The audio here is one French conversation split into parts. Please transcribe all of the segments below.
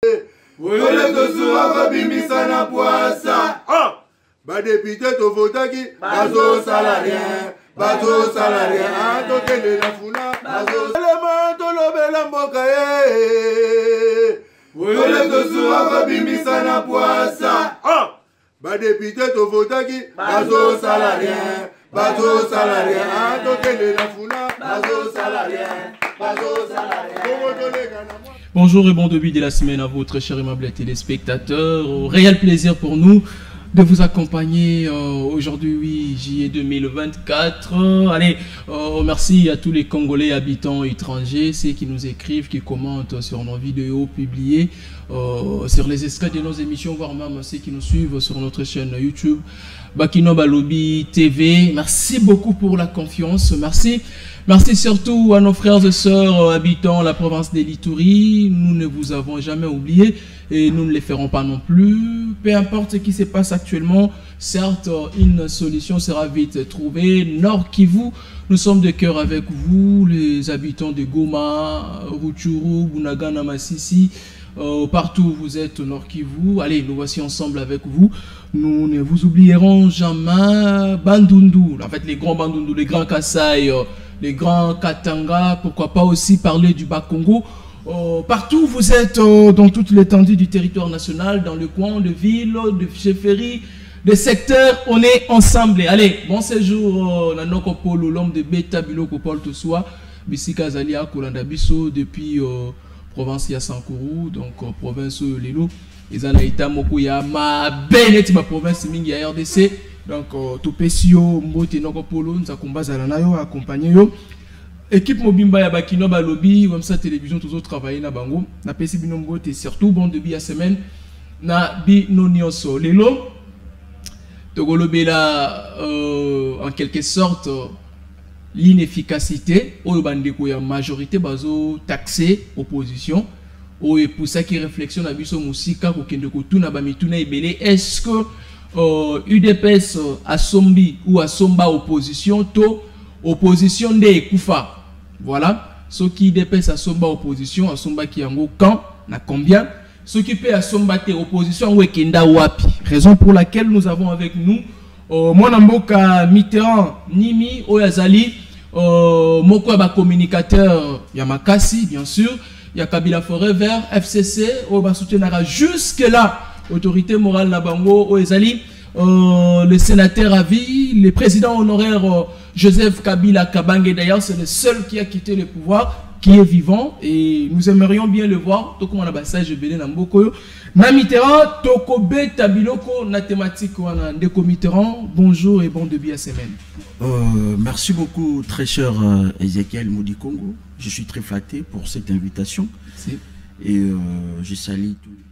Ole Tosura Kabimisa na Poasa. Ba député to votaki, bazo salarien, bazo salarien, to tele la funa, bazo élément to lobela mboka Ole Tosura Kabimisa na Poasa. Ba député to votaki, bazo salarien, bazo salarien, to tele la funa, bazo salarien, bazo salarien. Bonjour et bon début de la semaine à vous, très chers aimables téléspectateurs. Réel plaisir pour nous de vous accompagner aujourd'hui, 8 juillet 2024. Allez, merci à tous les Congolais habitants étrangers, ceux qui nous écrivent, qui commentent sur nos vidéos publiées, sur les extraits de nos émissions, voire même ceux qui nous suivent sur notre chaîne YouTube Bakino Balobi TV. Merci beaucoup pour la confiance. Merci surtout à nos frères et sœurs habitant la province de l'Ituri. Nous ne vous avons jamais oublié et nous ne les ferons pas non plus. Peu importe ce qui se passe actuellement, certes, une solution sera vite trouvée. Nord Kivu, nous sommes de cœur avec vous, les habitants de Goma, Rutshuru, Bunagana, Masisi. Partout où vous êtes au Nord Kivu, allez, nous voici ensemble avec vous. Nous ne vous oublierons jamais. Bandundu, en fait les grands Bandundu, les grands Kasaï, les grands Katanga, pourquoi pas aussi parler du Bas-Congo. Partout où vous êtes, dans toute l'étendue du territoire national, dans le coin de ville, de chefferie, de secteurs, on est ensemble. Allez, bon séjour, Nanoko Polo, l'homme de Beta Biloko Paul Toswa, Bissika Zalia, Kolanda Bisso, depuis province ya Sankuru, donc province Lelo. Ils en ont moko ya ma beneti ma province mingi ya RDC. Donc Topesio Mbote Noko Polo, nous accompagnons accompagner yo. Équipe Mobimba ya Bakino Balobi, comme ça télévision tous autres travailler na bango. Na pesi bino Mbote surtout bon début ya semaine na bi no nyonso. Lelo Togolobela en quelque sorte l'inefficacité au bandeko ya majorité bazo taxé opposition ou pour ça qui réflexion na biso musika ko kende ko tuna ba mituna ebele. Est-ce que UDPS asombi ou asomba opposition to opposition de ekufa? Voilà, ce qui UDPS asomba opposition asomba ki yango quand na combien, ce qui peut asomba te opposition ou kenda wapi. Raison pour laquelle nous avons avec nous Mwana Mboka Mitterrand Nimi Oyazali, moko ya ba communicateur ya Makasi, bien sûr, ya Kabila Forever, FCC, o ba soutenara jusque là, autorité morale na bango Oyazali, le sénateur à vie, le président honoraire Joseph Kabila Kabange, d'ailleurs c'est le seul qui a quitté le pouvoir, qui est vivant, et nous aimerions bien le voir. Tout comme on a passage belé na mboko na Mitterrand, Tokobe Tabiloko na thématique wana ndeko Mitterrand. Bonjour et bon début à semaine. Merci beaucoup très cher Ezekiel Moudi Congo. Je suis très flatté pour cette invitation. Et je salue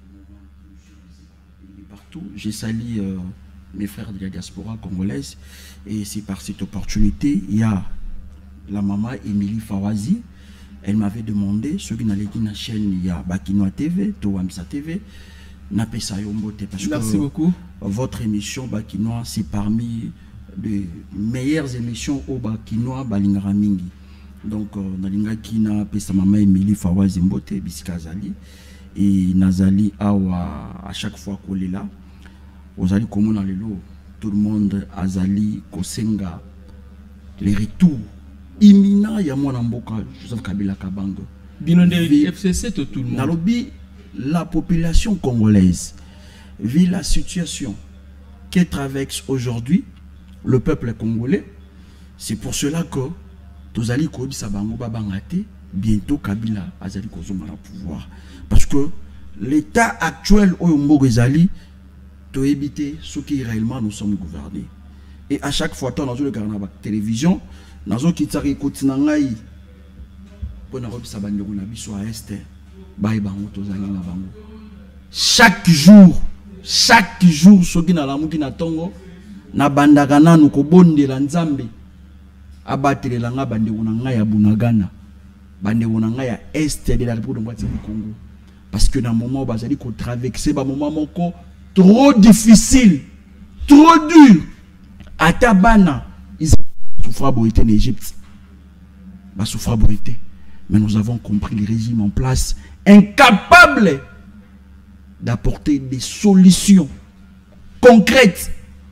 partout. Je salue mes frères de la diaspora congolaise. Et c'est par cette opportunité, il y a la maman Émilie Fawazi. Elle m'avait demandé, ceux qui n'allaient pas dans la chaîne, il y a Bakinoa TV, Toamsa TV, Napesa Yombote. Merci beaucoup. Votre émission Bakinoa, c'est parmi les meilleures émissions au Bakinoa Balingara Mingi. Donc, Nalinga Kina, Pesa Mama Emily Fawazi Mbote, Bisika Zali. Et Nazali Awa, à chaque fois qu'on est là, Ozali Komona Lelo, tout le monde, Azali, Kosenga, les retours. Imminent ya mwana mboka Joseph Kabila Kabange. Binonde FCC tout le monde. Nalobi, la population congolaise vit la situation que traverse aujourd'hui le peuple congolais. C'est pour cela que Tozali Kobisa Bango Babangate, bientôt Kabila Azali Kozoma la pouvoir. Parce que l'état actuel au Mbogo Zali doit éviter ce qui réellement nous sommes gouvernés. Et à chaque fois, dans le carnaval télévision, nazo kitari kotina ngai pona robisa bandeko na biso a este bai bango tozali na bango chaque jour soki na lamuki na tongo na bandaka nanu ko bondela nzambe abatelela nga bandeko na ngai ya Bunagana, bandeko na ngai ya este de la République du Congo, parce que na moment bazali ko traverser ba moment moko trop difficile, trop dur. Atabana ils souffrent en Égypte. Bah, souffrent. Mais nous avons compris le régime en place, incapable d'apporter des solutions concrètes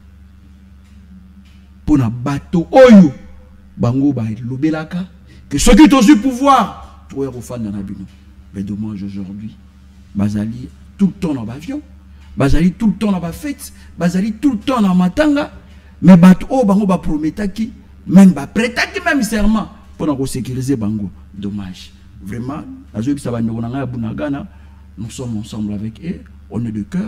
pour na bateau oyo bango ba lobelaka que ceux qui ont eu pouvoir pour refonder na bino. Mais dommage aujourd'hui bazali tout le temps dans l'avion, bazali tout le temps dans la fête, bazali tout le temps dans matanga, mais bateau oh bango ba prometaki même ba prêtaki même serment pour na sécuriser bango. Dommage. Vraiment, nous sommes ensemble avec eux, on est de cœur,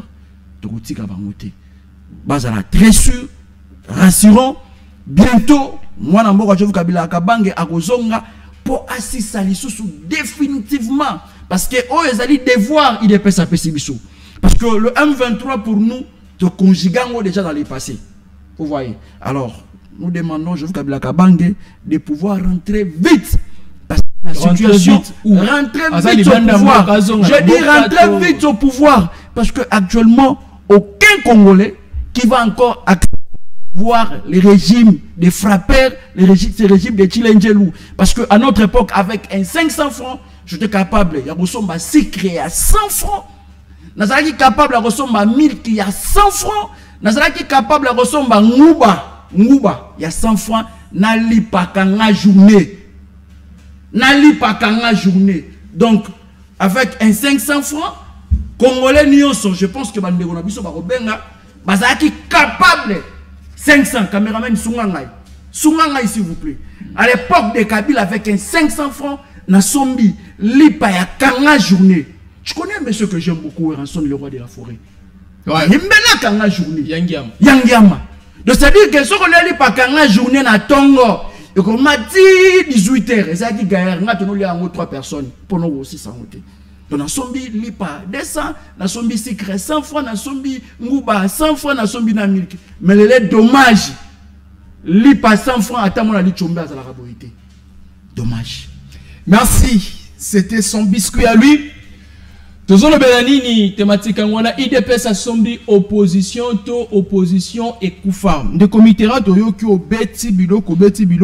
bazala très sûr, rassurant, bientôt, moi Namboka Jovou Kabila Kabange Akozonga pour assister définitivement, parce que oh ils allaient devoir il est pas sa pessimisme, parce que le M23 pour nous, te conjuguons déjà dans les passés, vous voyez. Alors, nous demandons Jovou Kabila Kabange de pouvoir rentrer vite. La situation, rentrer vite au pouvoir. Je dis rentrer vite au pouvoir. Parce que actuellement, aucun Congolais qui va encore voir les régimes des frappeurs, ces régimes de Chilengelou. Parce qu'à notre époque, avec un 500 francs, j'étais capable, il y a ressemble si créé à 100 francs. Nazaraki capable de ressemble à 1000 qui a 100 francs. Nazaraki capable de ressemble à Ngouba. Ngouba, il y a 100 francs. Nali pakanga journée. Nali pakanga journée. Donc, avec un 500 francs, Congolais nyonso, je pense que Bandego Nabiso Barobenga, bazaki capable 500 caméramen Sungangai. Sungangai s'il vous plaît. À l'époque de Kabila avec un 500 francs, na sombi lipa ya kanga journée. Je connais un monsieur que j'aime beaucoup, Ranson le roi de la forêt. Ouais. Il me kanga journée. Yangiama. Yangiama. Donc c'est-à-dire que ce qu'on a lipa kanga journée na Tongo. Et comme m'a dit 18h, et ça dit gaillard, on a tenu les 3 personnes pour nous aussi s'envoter. Donc na sombi lipa 200, na sombi secret 100 francs, na sombi ngouba 100 francs, na sombi na 1000. Mais les dommages, lipa 100 francs, attends mon ali chombe à la raboité. Dommage. Merci. C'était son biscuit à lui. Toujours le Belanini, thématique en wana IDPS a sombi opposition et koufam. De comitera to yoki o beti biloko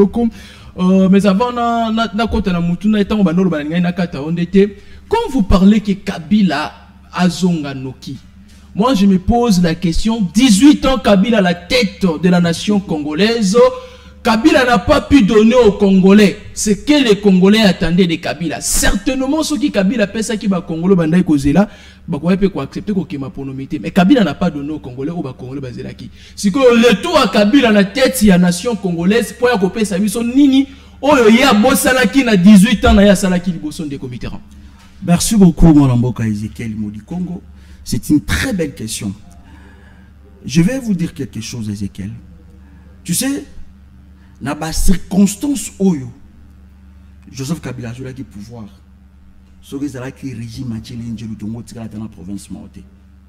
mais avant na kota na mutuna etango banolo baninga na kata ondete. Quand vous parlez que Kabila azonga noki, moi je me pose la question, 18 ans Kabila à la tête de la nation congolaise. Kabila n'a pas pu donner aux Congolais ce que les Congolais attendaient de Kabila. Certainement, ceux qui Kabila pensent ça qui va Congolais bandai kozela, bah quoi peut accepter qu'on kema pour nomiter. Mais Kabila n'a pas donné aux Congolais ou bah Congolais bazela qui. Si que retour à Kabila la tête, il y a nation congolaise pour y couper sa mission nini. Oh il y a Bossalaki na 18 ans na ya Salaki liboson des comités. Merci beaucoup mon Mboka Ezekiel Modi Congo. C'est une très belle question. Je vais vous dire quelque chose Ezekiel. Tu sais, dans les circonstances oyo Joseph Kabila a eu pouvoir ce que c'est qui régime a Chilengelou Tongo tika dans la province morte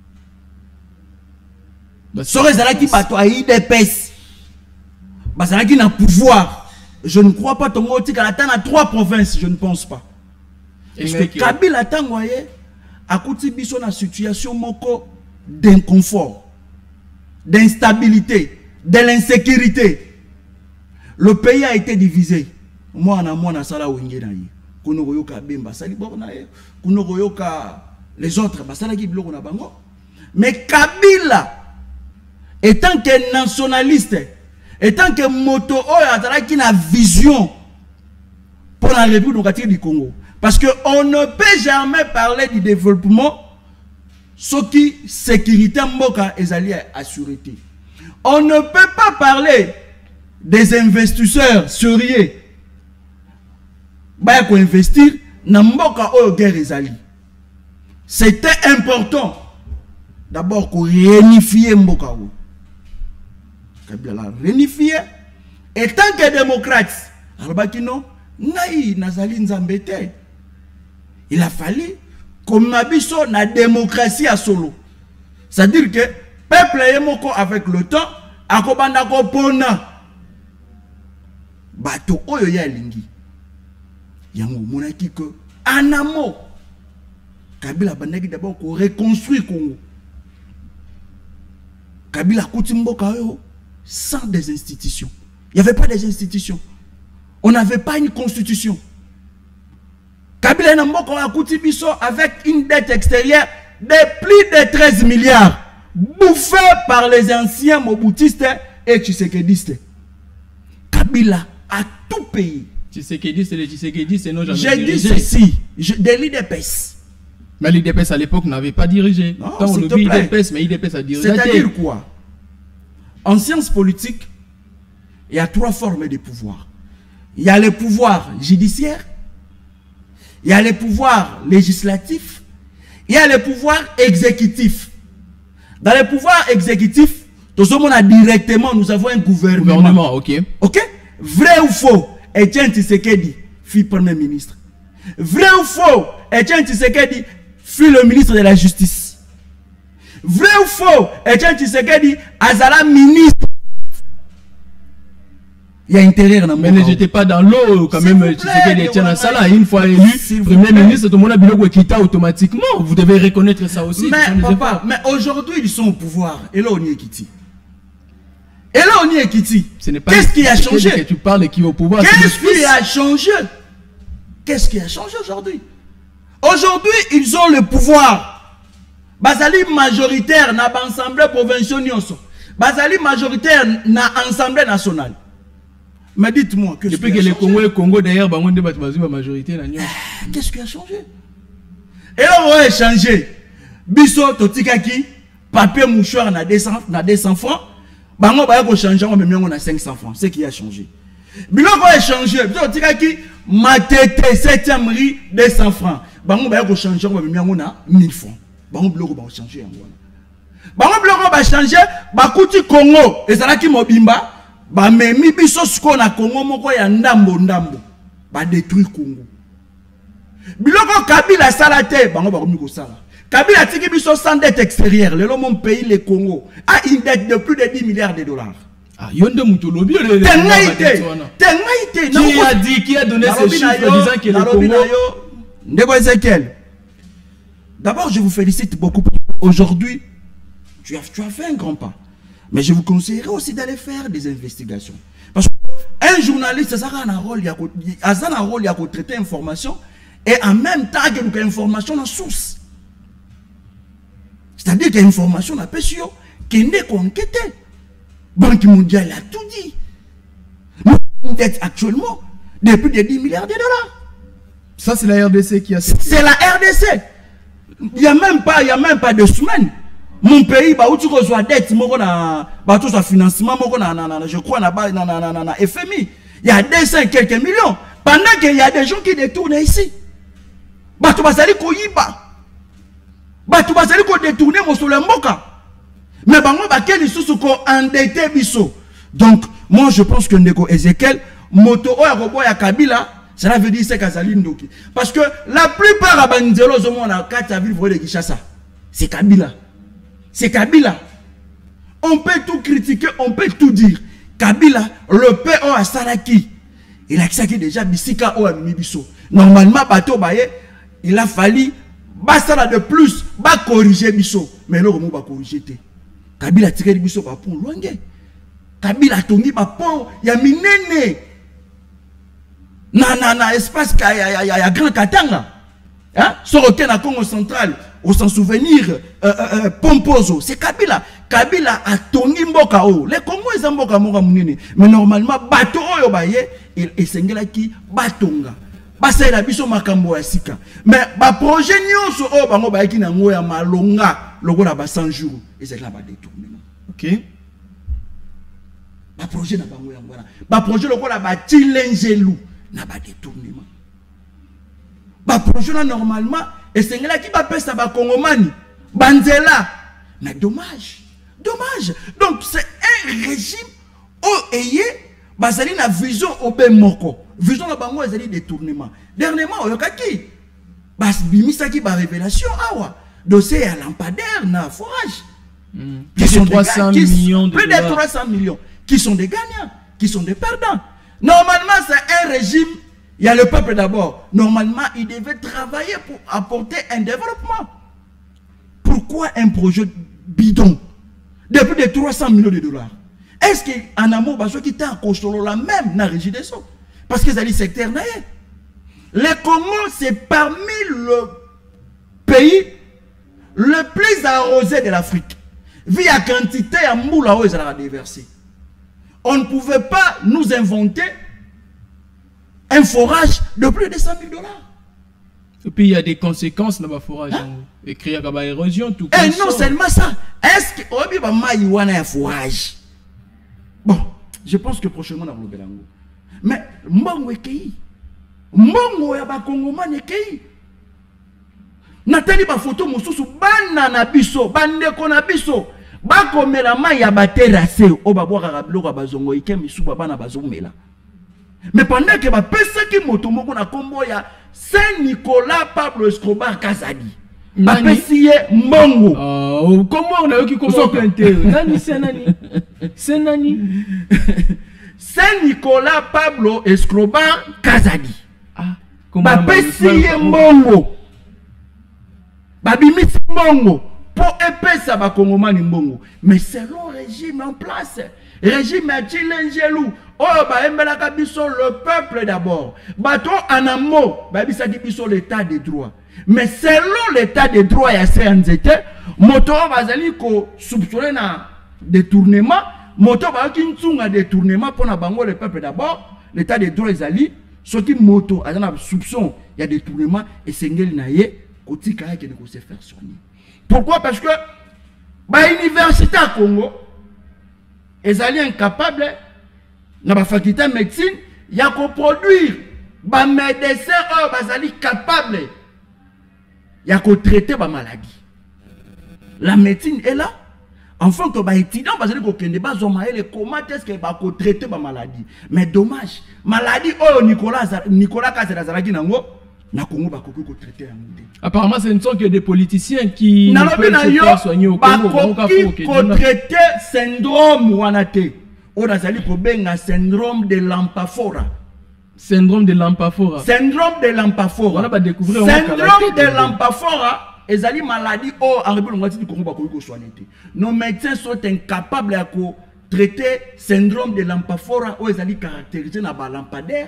ce que c'est qui bato a IDPS basala qui n'a pouvoir je ne crois pas Tongo tika dans 3 provinces je ne pense pas parce que Kabila tangoye a kouti biso na situation moko d'inconfort d'instabilité de l'insécurité. Le pays a été divisé. Moi, na sala wenge na ye. Kuno koyoka bemba sali boko na ye. Kuno koyoka les autres basala ki biloko na bango. Mais Kabila, étant que nationaliste, étant que moto oyo atala ki na vision pour la République démocratique du Congo. Parce que on ne peut jamais parler du développement ce qui sécurité mboka ezali assurité. On ne peut pas parler des investisseurs sérieux bah, pour investir dans mboka oyo guerre ezali. C'était important d'abord qu'on réunifie mboka oyo. Kabila la réunifié et tant que démocrate alobaki non ngai nazali nzambete. Il a fallu comme nabiso na démocratie à solo. C'est-à-dire que peuple yemoko avec le temps akobanda ko pona bato oyo ya lingi yango monaki que anamo Kabila bandaki d'abord ko reconstruire Congo. Kabila Koutimboka oyo sans des institutions. Il n'y avait pas des institutions. On n'avait pas une constitution. Kabila Namboka Koutibiso avec une dette extérieure de plus de 13 milliards bouffés par les anciens moboutistes et tshisekedistes. Kabila a tout payé. Tshisekedi, c'est les Tshisekedi, c'est nos jamais J'ai dit dirigé. ceci, de l'IDPS. Mais l'IDPS à l'époque n'avait pas dirigé. Non, Quand on s'il le te dit plaît. IDPS, mais IDPS a dirigé. C'est-à-dire quoi? En sciences politiques, il y a 3 formes de pouvoir. Il y a le pouvoir judiciaire, il y a le pouvoir législatif, il y a le pouvoir exécutif. Dans le pouvoir exécutif, tout ce monde a directement, nous avons un gouvernement. Ok. Ok? Vrai ou faux? Etienne Tshisekedi fut Premier ministre. Vrai ou faux? Etienne Tshisekedi fut le ministre de la Justice. Vrai ou faux? Etienne Tshisekedi azala ministre. Il y a intérêt dans Mais ne jetez pas dans l'eau quand même. Tshisekedi Etienne Asala, une fois élu Premier ministre, tout le monde a biloko quitta automatiquement. Vous devez reconnaître ça aussi. Mais papa, mais aujourd'hui ils sont au pouvoir. Et là on y est Kiti. Et là on y est Kiti. Qu'est-ce qui a changé? Que tu parles qui est au pouvoir. Qu'est-ce qui a changé? Qu'est-ce qui a changé aujourd'hui? Aujourd'hui, ils ont le pouvoir. Bazali majoritaire na l'Assemblée provinciale nyonso. Bazali majoritaire na l'Assemblée nationale. Mais dites-moi, qu'est-ce qui a changé? Depuis que le Congo d'ailleurs, bah on débat la majorité là. Qu'est-ce qui a changé? Et là on a changé. Biso totikaki papier mouchoir na 200 francs. Bango ba ko changer on même on a 500 francs. C'est qui a changé. Biloko a changé. Biso totikaki matete 7e riz 200 francs. Bango ba ko changer on même on a 1000 francs. Bango biloko ba changer yango. Bango biloko ba changer ba kuti Congo ezalaki mobimba ba memi biso siko na Congo moko ya ndambo ba détruire Congo. Biloko Kabila salate bango ba komi ko sala. Kabila tiki biso sans dette extérieure, le mon pays le Congo a une dette de plus de 10 milliards de dollars. Ah, yonde mutolobi le. Tengaïté. Qui a donné ces chiffres disant que le Congo. Ndeko Ezekiel. D'abord, je vous félicite beaucoup. Aujourd'hui, tu as fait un grand pas. Mais je vous conseillerais aussi d'aller faire des investigations. Parce qu'un journaliste, ça a un rôle, il y a traiter l'information et en même temps, il y a une information en source. C'est-à-dire qu'il y a une information à Pessio qui n'est qu'enquêtée. Banque mondiale a tout dit. Nous êtes actuellement de plus de 10 milliards de dollars. Ça, c'est la RDC qui a... C'est la RDC. Il n'y a même pas de semaine. Mon pays, où tu reçois dette, financement, je crois, na FMI. Il y a 200 et quelques millions. Pendant qu'il y a des gens qui détournent ici. Tu vas salir Koyiba. Tu vas salir détourner mon soleil Mboka. Mais quel est endetté biso. Donc, moi je pense que Ndeko Ezekiel, moto oya robo ya Kabila, cela veut dire c'est Kazali Ndoki. Parce que la plupart à Banzelo, on a 4 villes de Kinshasa. C'est Kabila. C'est Kabila. On peut tout critiquer, on peut tout dire. Kabila, le père à Saraki, il a accepté déjà Bisika ou Mibiso. Normalement, bateau baye, il a fallu basala de plus, ba corriger Biso. Mais là, on va corriger. Kabila a tiré Biso par pont loin. Kabila a tourné par pont, il y a minene. Na espace, il y a grand Katanga. Hein? Soroké na Congo central, au s'en souvenir, Pompozo, c'est Kabila. Kabila a tourné Mboka o. Les Congo ils ont Mboka Mora Mounene. Mais normalement, bateau yo baye, il s'engela qui batonga. Basa la biso makambo ya sika. Mais ba projet nyonso o bango ba ki na ngoya malonga lokola ba 100 jours et c'est là ba détournement. OK. Ba projet na bango ya ngwana. Ba projet lokola ba tilengelu na ba détournement. Ba projet là normalement et c'est là qui ba pesa ba kongomani banzela. Mais dommage. Donc c'est un régime au ayé bazali na vision obemoko. Vision na bango ezali détournement. Dernièrement oyokaki bas bimisaki ba révélation awa dossier à lampadaire na forage. Plus de 300 millions de plus de 300 millions qui sont des gagnants, qui sont des perdants. Normalement c'est un régime, il y a le peuple d'abord. Normalement il devait travailler pour apporter un développement. Pourquoi un projet bidon de plus de 300 millions de dollars? Est-ce qu'en amour, qui t'a construit la même dans la régie des eaux? Parce que c'est le secteur naïe. Le Congo, c'est parmi le pays le plus arrosé de l'Afrique. Vu la quantité à moula où ils allaient déverser. On ne pouvait pas nous inventer un forage de plus de 100 000 $. Et puis il y a des conséquences dans le forage. Écrire à la érosion, tout et non seulement ça. Est-ce que on a un forage? Bon, je pense que prochainement on va le faire. Mais mbongo ekei. Mbongo ya ba Kongomani ekei. Natali ba photo mosusu bana na biso, bandeko na biso. Ba komela mai ya ba terrasse o ba boaka biloko bazongo ike misu bana bazomela. Mais pendant que ba pesa ki moto moko na kombo ya Saint-Nicolas Pablo Escobar Kazadi. Ba pesiye mbongo. Comment on a eu qui commence Nani c'est nani? C'est nani? Saint-Nicolas Pablo Escobar Kazadi. Ba pesiye mbongo. Ba bimisi mbongo pour épesa ba Kongomani mbongo. Mais c'est le régime en place. Régime à Chilengelou. Oh, bah, le peuple d'abord. Bato anamo, bah, biso l'état de droit. Mais selon l'état de droit, il y a CNZT, moto bazali ko soupçonné na détournement, moto ba kintunga détournement pour na bango le peuple d'abord, l'état de droit ezali, soti moto azana soupçon, il y a détournement et sengeli na ye, kotika yake ne ko se faire soigner. Pourquoi? Parce que ba université à Congo ezali incapable na ba faculté de médecine, il y a qu'on produire ba médecin bazali capable, il y a qu'on traiter ba maladie. La médecine est là. Enfin que ba étudiant bazali ko kende ba zoma ele comment est-ce que ba ko traiter ba maladie. Mais dommage, maladie Nicolas Kazazalaki nango na Congo ba ko traiter ya monde. Apparemment ce ne sont que des politiciens qui ne peuvent pas soigner au Congo. Ko traiter syndrome wanate. On a un syndrome de l'Ampafora. Syndrome de l'Ampafora. Syndrome de l'Ampafora. On va découvrir. Syndrome de l'Ampafora. Et zali maladie en République du Congo ba soigner. Nos médecins sont incapables de traiter syndrome de l'Ampafora ou zali caractérisé na ba lampadaire.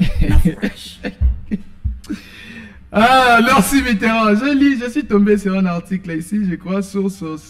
Ah, merci Mitterrand. Je suis tombé sur un article ici, je crois, sur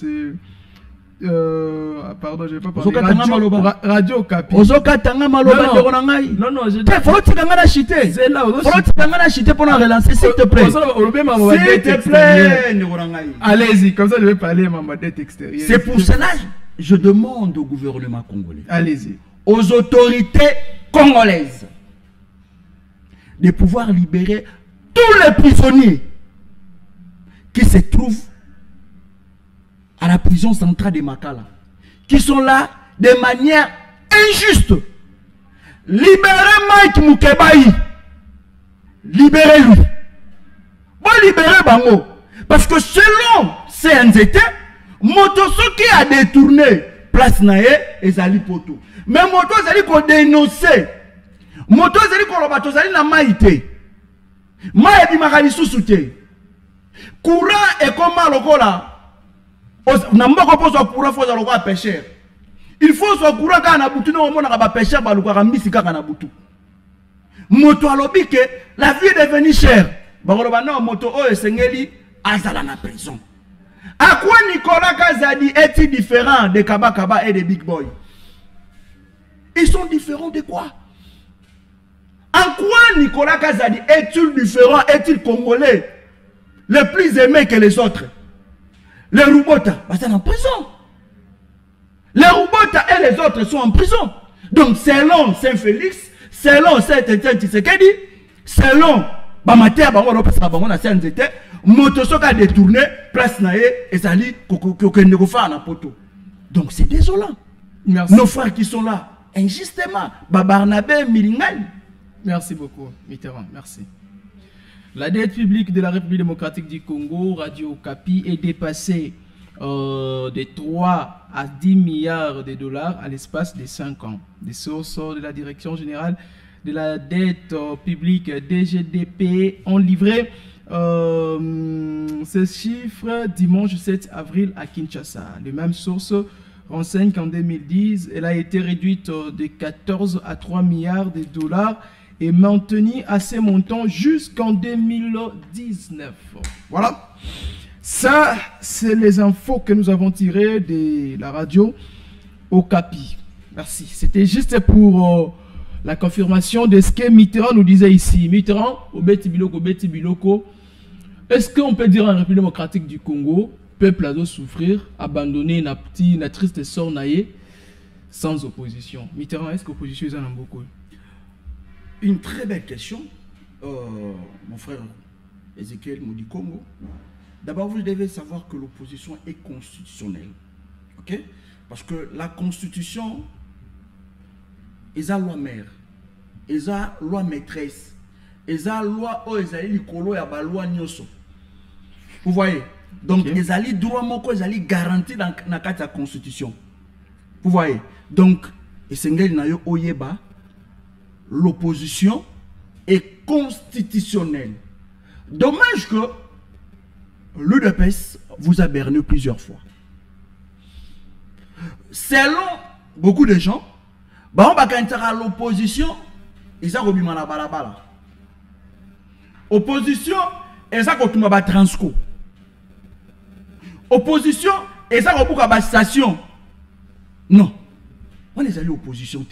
pardon, je vais pas parler. Radio Kapi. Non, non, je dis. C'est là. Faut pour relancer, s'il te plaît. S'il te plaît. Allez-y, comme ça je vais parler à ma dette extérieure. C'est pour cela que je demande au gouvernement congolais. Allez-y. Aux autorités congolaises de pouvoir libérer tous les prisonniers qui se trouvent à la prison centrale de Makala, qui sont là de manière injuste. Libérez Mike Mukebaï. Libérez-lui. Bon, libérez Bango. Parce que selon CNZT, Motoso qui a détourné place Naé et Zali Poto. Mais Moto Zali ko dénoncer. Moto Zali ko lobato Zali na maïté. Maïbi Makali sous-souté. Courant et comment lokola. Il faut soit courant quand on a boutu non on a pêcheur ba luka mbisi kaka na butu. Moto alobi que la vie est devenue chère. Ba koloba non moto o esengeli azala na prison. À quoi Nicolas Kazadi est-il différent de Kaba Kaba et de Big Boy? Ils sont différents de quoi? En quoi Nicolas Kazadi est-il différent, est-il congolais le plus aimé que les autres? Les Roubota, bah, c'est en prison. Les Roubota et les autres sont en prison. Donc, selon Saint-Félix, selon Saint-Étienne Tshisekedi, selon Bamatea, Motosoka a détourné, place Naé, et Zali, Kokendekofa en poto. Donc, c'est désolant. Merci. Nos frères qui sont là, injustement, Babarnabé, Miringal. Merci beaucoup, Mitterrand. Merci. La dette publique de la République démocratique du Congo, Radio Kapi, est dépassée de 3 à 10 milliards de dollars à l'espace de 5 ans. Des sources de la Direction générale de la dette publique DGDP ont livré ce chiffre dimanche 7 avril à Kinshasa. Les mêmes sources renseignent qu'en 2010, elle a été réduite de 14 à 3 milliards de dollars et maintenu à ces montants jusqu'en 2019. Voilà. Ça, c'est les infos que nous avons tirées de la radio Okapi. Merci. C'était juste pour la confirmation de ce que Mitterrand nous disait ici. Mitterrand, Obeti Biloko. Est-ce qu'on peut dire en République démocratique du Congo, peuple a dû souffrir, abandonner na triste sort naïe, sans opposition? Mitterrand, est-ce que l'opposition est en beaucoup? Une très belle question, mon frère Ezekiel Modi Congo. D'abord, vous devez savoir que l'opposition est constitutionnelle. Ok? Parce que la constitution, ils ont loi mère, ils ont loi maîtresse, ils ont loi loi nyoso. Vous voyez? Donc, okay. Ils ont droit moko, ils ont garanti dans la constitution. Vous voyez? Donc, l'opposition est constitutionnelle. Dommage que l'UDPS vous a berné plusieurs fois. Selon beaucoup de gens, l'opposition, ils ont remis la balabala. Opposition, ils ont remis la transco. Opposition, ils ont remis la station. Non. On est allé opposition.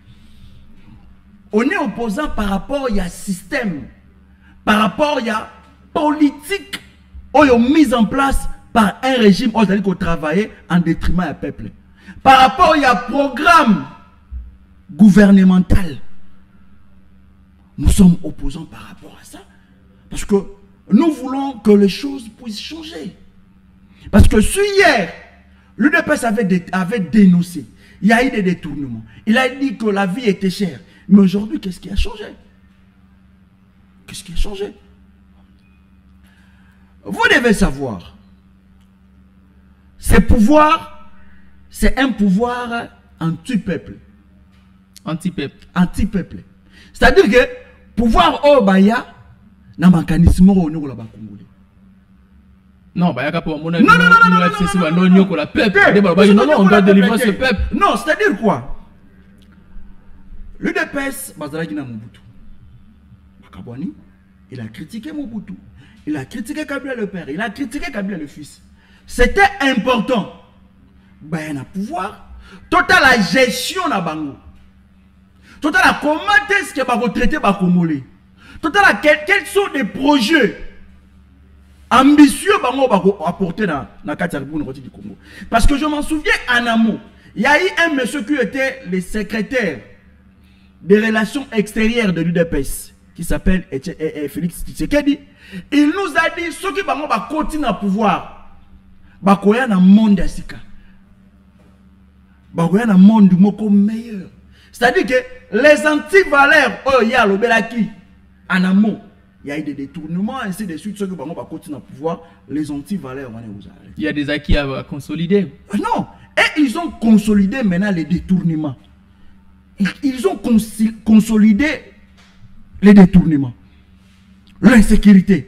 On est opposant par rapport à système, par rapport à politique mise en place par un régime qui travaille en détriment du peuple. Par rapport à programme gouvernemental. Nous sommes opposants par rapport à ça. Parce que nous voulons que les choses puissent changer. Parce que hier, l'UDPS avait dénoncé. Il y a eu des détournements. Il a dit que la vie était chère. Mais aujourd'hui, qu'est-ce qui a changé? Qu'est-ce qui a changé? Vous devez savoir, ce pouvoir, c'est un pouvoir anti-peuple. Anti-peuple. Anti-peuple. C'est-à-dire que pouvoir Obaya, n'a pas mécanisme au niveau de la Congolais. Non, on doit délivrer ce peuple. Non, c'est-à-dire quoi? L'UDPS, Bazalaki na Mobutu. Makabwani, il a critiqué Mobutu. Il a critiqué Kabila le père. Il a critiqué Kabila le fils. C'était important. Ben, un pouvoir. Total la gestion na bango. Total la comment est-ce que va traiter ba Congolais. Total la quels sont les projets ambitieux bango va apporter dans la République du Congo. Parce que je m'en souviens en amont, il y a eu un monsieur qui était le secrétaire des relations extérieures de l'UDPS qui s'appelle Félix Tshisekedi. Il nous a dit ceux qui vont continuer à pouvoir bakoya na monde asika bakoya na monde moko meilleur. C'est-à-dire que les anti-valeurs oh ya lobelaki en amont, il y a eu des détournements ainsi de suite. Ceux qui vont continuer à pouvoir, les anti-valeurs il y a des acquis à consolider. Non, et ils ont consolidé maintenant les détournements. Ils ont consolidé les détournements, l'insécurité.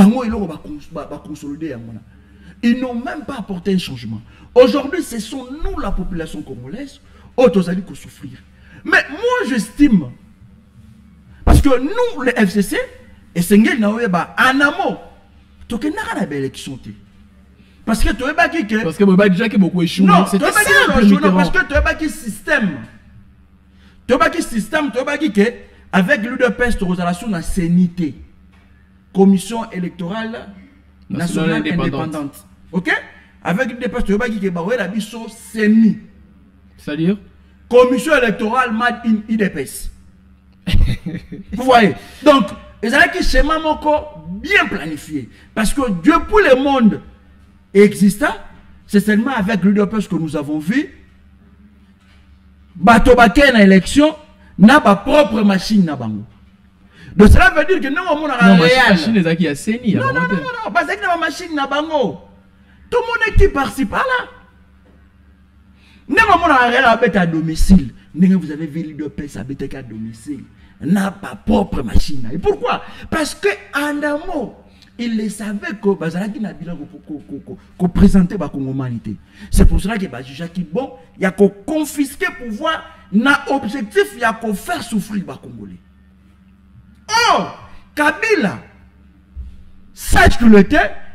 Ils n'ont même pas apporté un changement. Aujourd'hui, ce sont nous, la population congolaise, qui allons souffrir. Mais moi, j'estime, parce que nous, les FCC, et c'est en amont, tu as une élection. Parce que tu as parce que déjà qui beaucoup échoué. Non, parce que tu as un système. Tu as un système, tu as que avec l'UDPS, tu as une relation de CNIT, Commission électorale nationale indépendante. Ok? Avec l'UDPS, tu as que la CNI. C'est-à-dire? Commission électorale made in IDPS. Vous voyez? Donc, ils ont un schéma bien planifié. Parce que Dieu pour le monde existant, c'est seulement avec l'UDPS que nous avons vu. Batobake na élection n'a pas propre machine na bango. Donc cela veut dire que nous avons une machine les acquis à CENI. Non, parce que nous machine na bango. Tout le monde qui participe à là. Nous avons un réel à domicile. Vous avez vu l'UDPS habiter à domicile. N'a pas propre machine. Et pourquoi? Parce que en amont, il les savait que Bazalaki n'a pas qu'on présentait la humanité. C'est pour cela que Bajuja qui bon, il y a qu'on confisquer pouvoir, n'a objectif, il y a qu'on faire souffrir les Congolais. Oh, Kabila, sache que le était,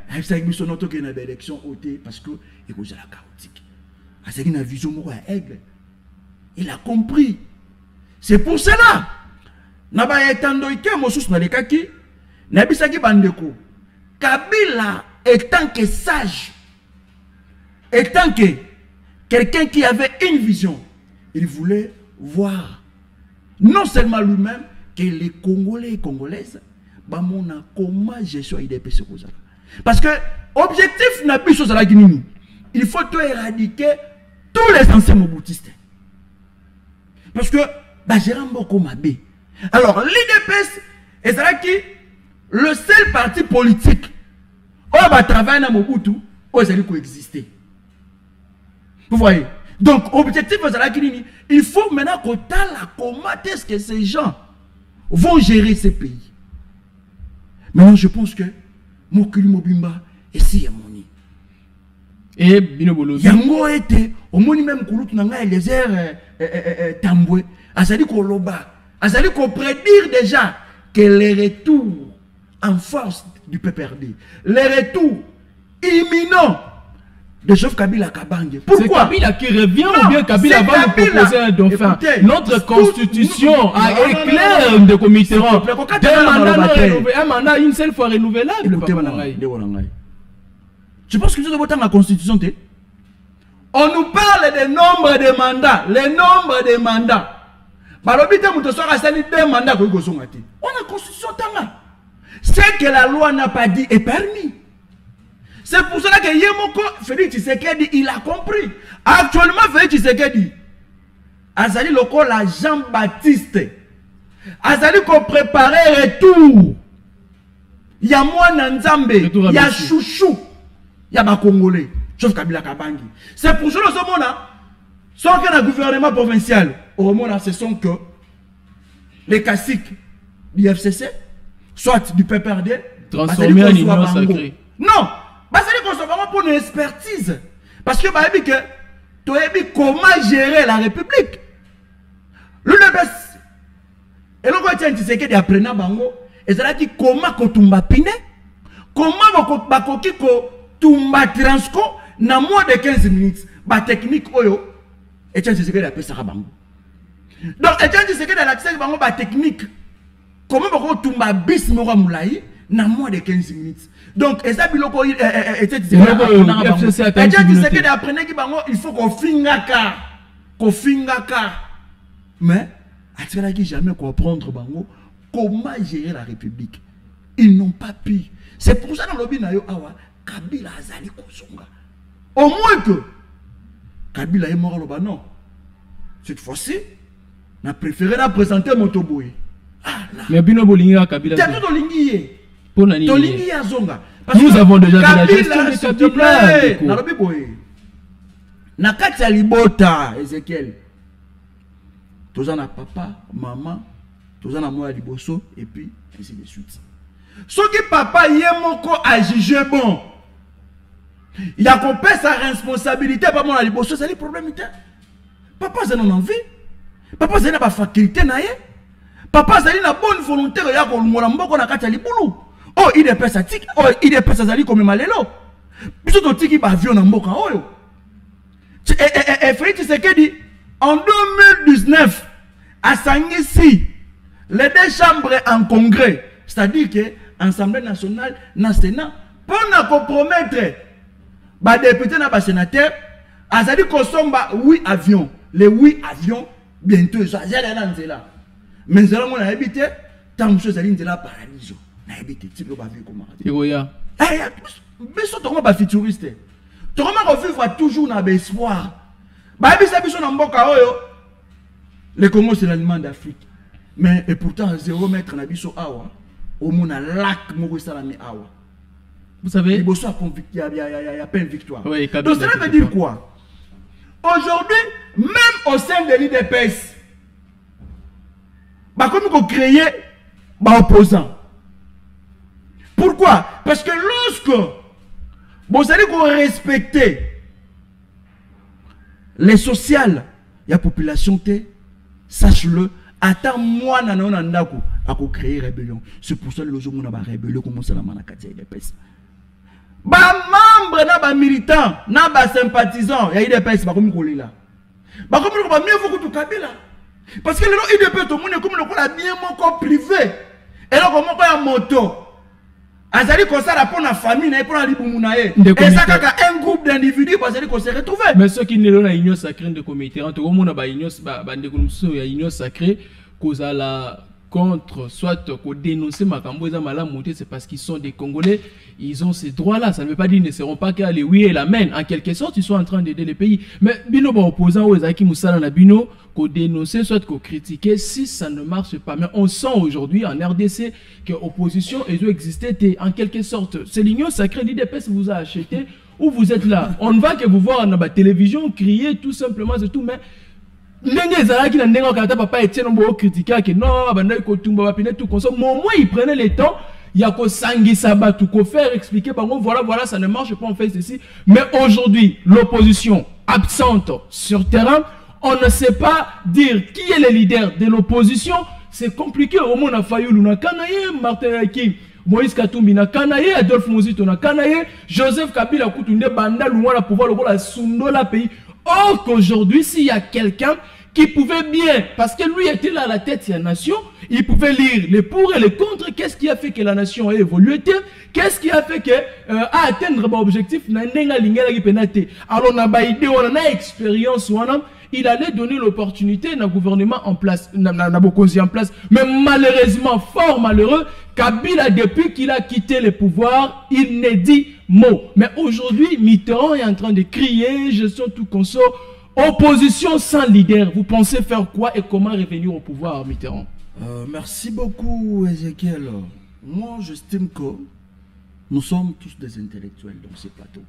avec biso noto que na élection ôté parce que il cause la chaotique. Avec une vision moko ya aigle. Il a compris. C'est pour cela. Na ba etando ike mosusu na lekaki na bisaki bandeko. Kabila étant que sage, étant que quelqu'un qui avait une vision, il voulait voir non seulement lui-même que les Congolais et Congolaises bamona comment gestion IDPS kozala. Parce que objectif n'a plus chose à la Guinée. Il faut tout éradiquer tous les anciens moboutistes. Parce que Gérard Mboko Mabé. Alors l'IDPS est le seul parti politique où va travailler dans Mobutu où il coexister. Vous voyez? Donc objectif à la Guinée, il faut maintenant qu'on la comment est-ce que ces gens vont gérer ces pays. Maintenant je pense que Mokili Mobimba et si Yamoni. Et Binobolo. Yango était au moni même Koulout Nanga et les airs Tamboué. Azali Koloba. Azali ko prédire déjà que les retours en force du PPRD, les retours imminents de chef Kabila Kabange. Pourquoi? C'est Kabila qui revient ou bien Kabila va nous proposer un dauphin? Écoutez, notre constitution a éclairé de Mitterrand. Un mandat une seule fois renouvelable. Je pense que nous devons voter la constitution. On nous parle des nombres de mandats. Les nombres de mandats. On a la constitution. Ce que la loi n'a pas dit est permis. C'est pour cela que Yemoko, Félix Tshisekedi, il a compris. Actuellement, Félix Tshisekedi, Azali Loko, la Jean-Baptiste, Azali ko préparer retour. Il y a moi Nzambe, il y a Chouchou, il y a ma Congolais, sauf Kabila Kabangi. C'est pour cela que ce moment-là, sans que le gouvernement provincial, au moment-là, ce sont que les caciques du FCC, soit du PPRD, transformés en union sacrée. Non! C'est pour une expertise. Parce que tu as vu comment gérer la République. L'UNEPES. Et l'on va dire que c'est apprenant bango. Et c'est là qui comment kotumba pine. Comment bakoki ko tumba transco na moins de 15 minutes. Ba technique oyo. Et tiens c'est que appelle ça bango. Donc et tiens c'est que dans l'accès bango ba technique. Comment bako tumba bis mora moulayi na moins de 15 minutes. Donc, et ça, il faut qu'on finga. Mais, à jamais comprendre comment gérer la République. Ils n'ont pas pu. C'est pour ça que dans le lobby, Kabila Azali Kozonga. Au moins que Kabila est mort, non. Cette fois-ci, on a préféré la présenter Motoboy. Mais Bino Bolinga Kabila. Nous avons déjà la gestion de Kabila. Nakati Libota, Ezekiel. Tous en a papa, maman, tous en a moi Liboso, et puis ainsi de suite. Ce que papa Yemoko a jugé bon, il a compris sa responsabilité, pas mon Liboso, c'est le problème. Papa, c'est non envie. Papa, c'est pas faculté. Papa, c'est une bonne volonté. Il y a un Libulu. Oh, il est pas satique. Oh, il est pas sazali comme Malelo. Puis tout qui va vivre dans Mboka. Oh, et Félix Tshisekedi, en 2019, à Sangisi, les deux chambres en congrès, c'est-à-dire que l'Assemblée nationale, dans le Sénat, pour nous compromettre, les députés et les sénateurs, Azali Kosomba, 8 avions. Les 8 avions, bientôt, ils sont là. Mais nous allons habiter, tant que nous allons là, paradis. Tu peux pas vivre comment. Mais ça, tu ne peux pas futuriste. Tu ne peux pas vivre toujours dans l'espoir. Les Congo, c'est l'aliment d'Afrique. Mais et pourtant, 0 mètre dans Bisso Awa, au monde a lac Mogosalami Awa. Vous savez, il y a peine victoire. Oui, donc cela veut dire quoi? Aujourd'hui, même au sein de l'IDPS, comme il faut créer des opposants. Pourquoi? Parce que lorsque vous allez respecter les sociales, il y a population, sache-le, attends moi, à créer rébellion. C'est pour ça que les gens ont rébellion comme ça, la manakati et les pèses. membre na ba militant na ba sympathisant ya IDPS ba komi kolela ba komi ko ba mieux vous que Kabila parce que le IDP to mone comme le la bien moko privé et là comment ko ya moto azali ko sala pour la famille na pour la libumu na ye et ça kaka un groupe d'individus bazali ko se retrouver mais ceux qui ne l'ont la union sacrée de comité en tout cas mona ba union ba ndeko ya union sacrée cause la contre, soit qu'on dénoncer Makambo et Malamu, c'est parce qu'ils sont des Congolais, ils ont ces droits-là. Ça ne veut pas dire qu'ils ne seront pas qu'à aller oui et l'amen. En quelque sorte, ils sont en train d'aider les pays. Mais Bino, opposant aux Zaki Moussala na Bino, qu'on dénoncer, soit qu'on critiquer, si ça ne marche pas. Mais on sent aujourd'hui en RDC que l'opposition, ils ont existé en quelque sorte. C'est l'union sacrée, l'IDPS vous a acheté, ou vous êtes là. On ne va que vous voir dans la télévision crier tout simplement, c'est tout, mais ndenge ezalaki na ndenge okata papa Etienne Mbo critiquer que non bandai ko tumba ba pine tout comme ça moins il prenait le temps il y a ko sangisa batu ko faire expliquer par contre voilà ça ne marche pas on fait ceci mais aujourd'hui l'opposition absente sur terrain on ne sait pas dire qui est le leader de l'opposition c'est compliqué au moins na Fayulu na Kanaye Martin King Moïse Katumbi na Kanaye Adolphe Muzito na Kanaye Joseph Kabila Kutunde banda loin la pouvoir le sundo la pays. Or qu'aujourd'hui, s'il y a quelqu'un qui pouvait bien, parce que lui était là à la tête de la nation, il pouvait lire les pour et les contre, qu'est-ce qui a fait que la nation a évolué, qu'est-ce qui a fait que a atteindre l'objectif, alors on a une idée, on a une expérience, il allait donner l'opportunité à un gouvernement en place, en place, mais malheureusement, fort malheureux, Kabila, depuis qu'il a quitté le pouvoir, il ne dit mot. Mais aujourd'hui, Mitterrand est en train de crier, gestion tout conso, opposition sans leader. Vous pensez faire quoi et comment revenir au pouvoir, Mitterrand? Merci beaucoup, Ezekiel. Moi, j'estime que nous sommes tous des intellectuels dans ce plateau.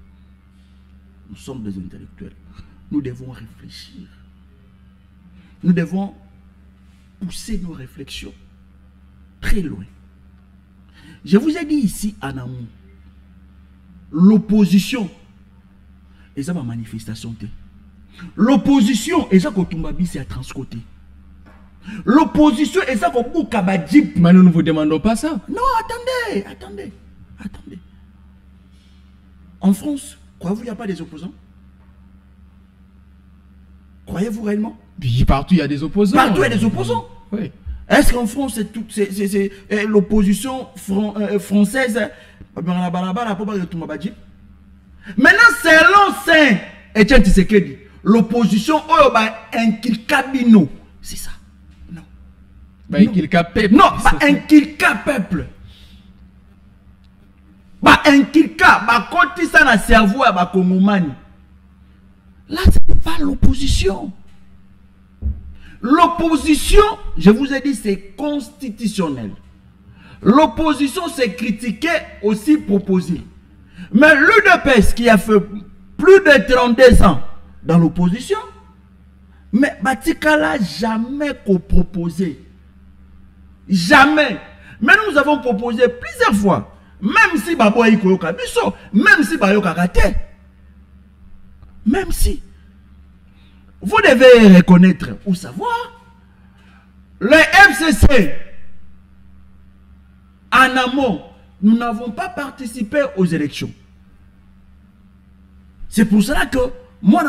Nous sommes des intellectuels. Nous devons réfléchir. Nous devons pousser nos réflexions très loin. Je vous ai dit ici en amont, l'opposition, et ça ma manifestation. L'opposition, et ça Kotumbabi, c'est à transcoté. L'opposition, et ça Kabadjip. Mais nous ne vous demandons pas ça. Non, attendez. En France, croyez-vous qu'il n'y a pas des opposants? Croyez-vous réellement? Partout il y a des opposants. Partout il y a des opposants. Oui. Est-ce qu'en France, c'est l'opposition française? Maintenant, selon Saint Etienne Tshisekedi, l'opposition, Nkilkabino, c'est ça. Non. Nkilka-peuple. Non, Nkilka-peuple. Nkilka, quand ça na cerveau à Kongomani. Là, ce n'est pas l'opposition. L'opposition, je vous ai dit, c'est constitutionnel. L'opposition, c'est critiquer, aussi proposer. Mais l'UDPS qui a fait plus de 32 ans dans l'opposition, mais Batikala jamais qu'on proposé. Jamais. Mais nous avons proposé plusieurs fois. Même si Baboy Koyoka Biso, même si Bayoka Kate. Même si. Vous devez reconnaître ou savoir, le FCC, en amont, nous n'avons pas participé aux élections. C'est pour cela que moi,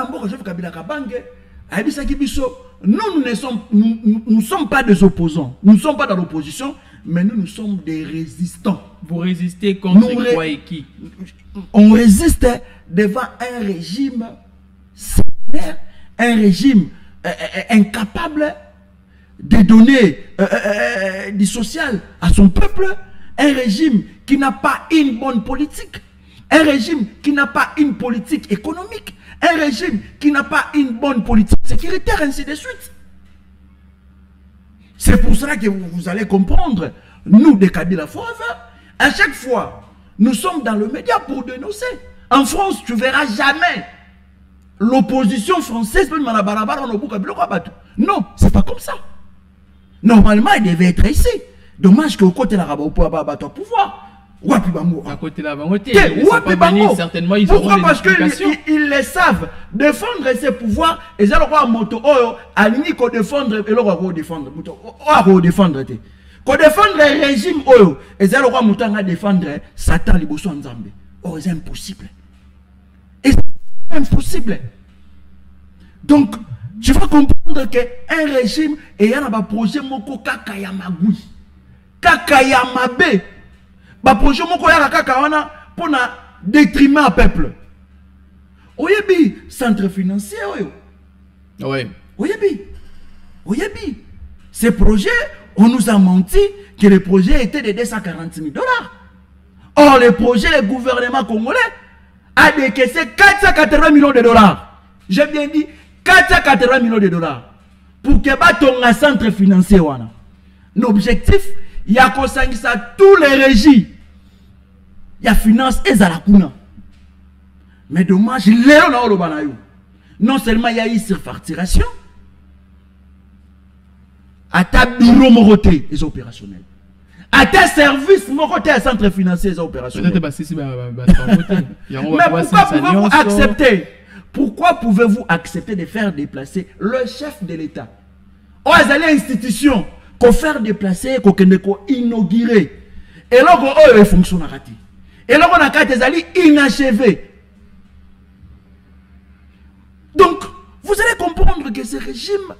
nous ne sommes pas des opposants, nous ne sommes pas dans l'opposition, mais nous sommes des résistants. Vous résistez contre quoi et qui? On résiste devant un régime sévère, un régime incapable de donner du social à son peuple, un régime qui n'a pas une bonne politique, un régime qui n'a pas une politique économique, un régime qui n'a pas une bonne politique sécuritaire, ainsi de suite. C'est pour cela que vous allez comprendre, nous, des Kabila Forever, à chaque fois, nous sommes dans le média pour dénoncer. En France, tu ne verras jamais l'opposition française, non, c'est pas comme ça. Normalement, il devait être ici. Dommage qu'au côté de la pouvoir. À côté de la certainement ils pourquoi? Parce qu'ils les savent. Défendre ses pouvoirs, et ça, le moto, à l'unique défendre, et le défendre. Qu'on défendre le régime, et ça, le roi Moutanga défendre Satan, Liboso Nzambe. Oh, c'est impossible. Et c'est impossible. Donc, tu vas comprendre qu'un régime, et il y a un projet moko kakayamagui, kakayamabe, un projet moko ya kakawana pour détruire le peuple. Oyebi, centre financier, ouais. Oyebi. Ces projets, on nous a menti que les projets étaient de 240 000 $. Or, les projets, le gouvernement congolais a décaissé 480 millions de dollars. J'ai bien dit 480 millions de dollars. Pour que baton un centre financier. L'objectif, il y a tous les régis. Il y a finance et Zalakuna. Mais dommage, non seulement il y a eu surfacturation, à ta bureau moroté, ils sont opérationnels. À tes services, moroté, centre financier, ils sont opérationnels. Mais pourquoi pouvez-vous accepter? Pourquoi pouvez-vous accepter de faire déplacer le chef de l'État? Oh, ils allaient à l'institution, qu'on faire déplacer, qu'on inaugurer. Et là, ils fonctionnent à rater. Et là, on a qu'à des alliés inachevés. Donc, vous allez comprendre que ce régime,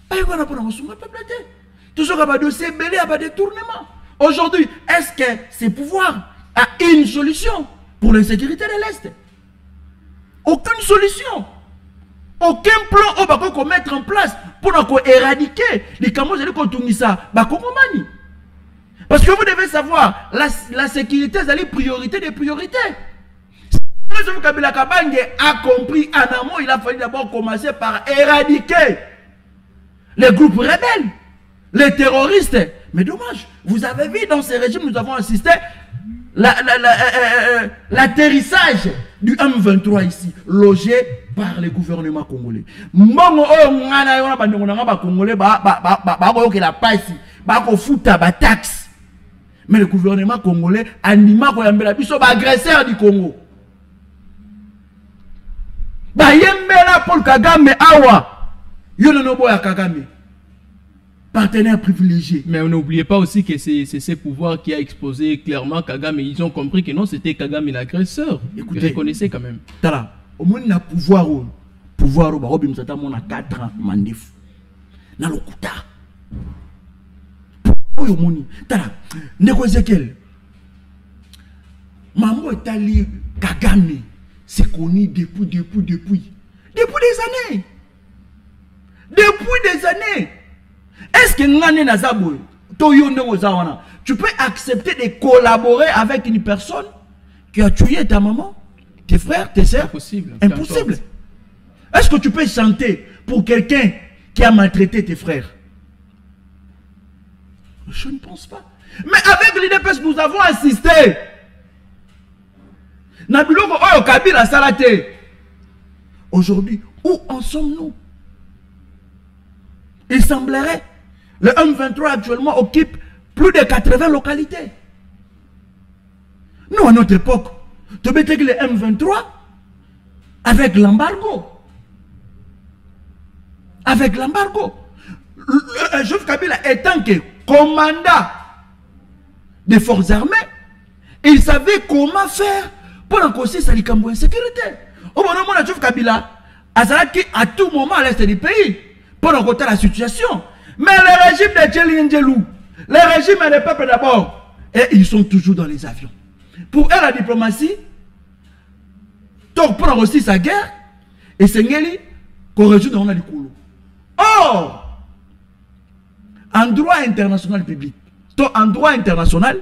toujours à dossier belé, à détournement. Aujourd'hui, est-ce que ce pouvoir a une solution pour l'insécurité de l'Est? Aucune solution. Aucun plan qu'on va mettre en place pour éradiquer les Camerounais de ça. Parce que vous devez savoir, la sécurité, c'est la priorité des priorités. M. Kabila Kabange a compris en amont, il a fallu d'abord commencer par éradiquer les groupes rebelles, les terroristes. Mais dommage, vous avez vu dans ces régimes, nous avons assisté l'atterrissage du M23 ici, logé par le gouvernement congolais. Mais le gouvernement congolais anima agresseur du Congo. Yembela Paul Kagame awa Yononobo ya Kagame, partenaire privilégié. Mais on n'oubliez pas aussi que c'est ce pouvoir qui a exposé clairement Kagame. Ils ont compris que non, c'était Kagame l'agresseur. Écoutez, reconnaissez quand même. Tala, au moins na pouvoir Barobi Msata mona 4 ans mandef. Na lokuta. Oyo moni. Tala, Ndeko Ezekiel. Mambo etali Kagame. C'est connu depuis des années. Depuis des années. Est-ce que tu peux accepter de collaborer avec une personne qui a tué ta maman, tes frères, tes soeurs? Impossible. Impossible. Est-ce que tu peux chanter pour quelqu'un qui a maltraité tes frères? Je ne pense pas. Mais avec l'IDPS, nous avons assisté. Aujourd'hui, où en sommes-nous? Il semblerait le M23 actuellement occupe plus de 80 localités. Nous, à notre époque, tu veux dire que le M23 avec l'embargo. Joseph Kabila étant que commandant des forces armées, il savait comment faire pour encourager sa insécurité. Au moment où Joseph Kabila à tout moment à l'est du pays pour encourager la situation. Mais le régime de Tchelindjelou, le régime des peuples d'abord, et ils sont toujours dans les avions. Pour eux, la diplomatie, donc prendre aussi sa guerre, et c'est Ngeli qu'on résout dans le couloir. Or, en droit international public, en droit international,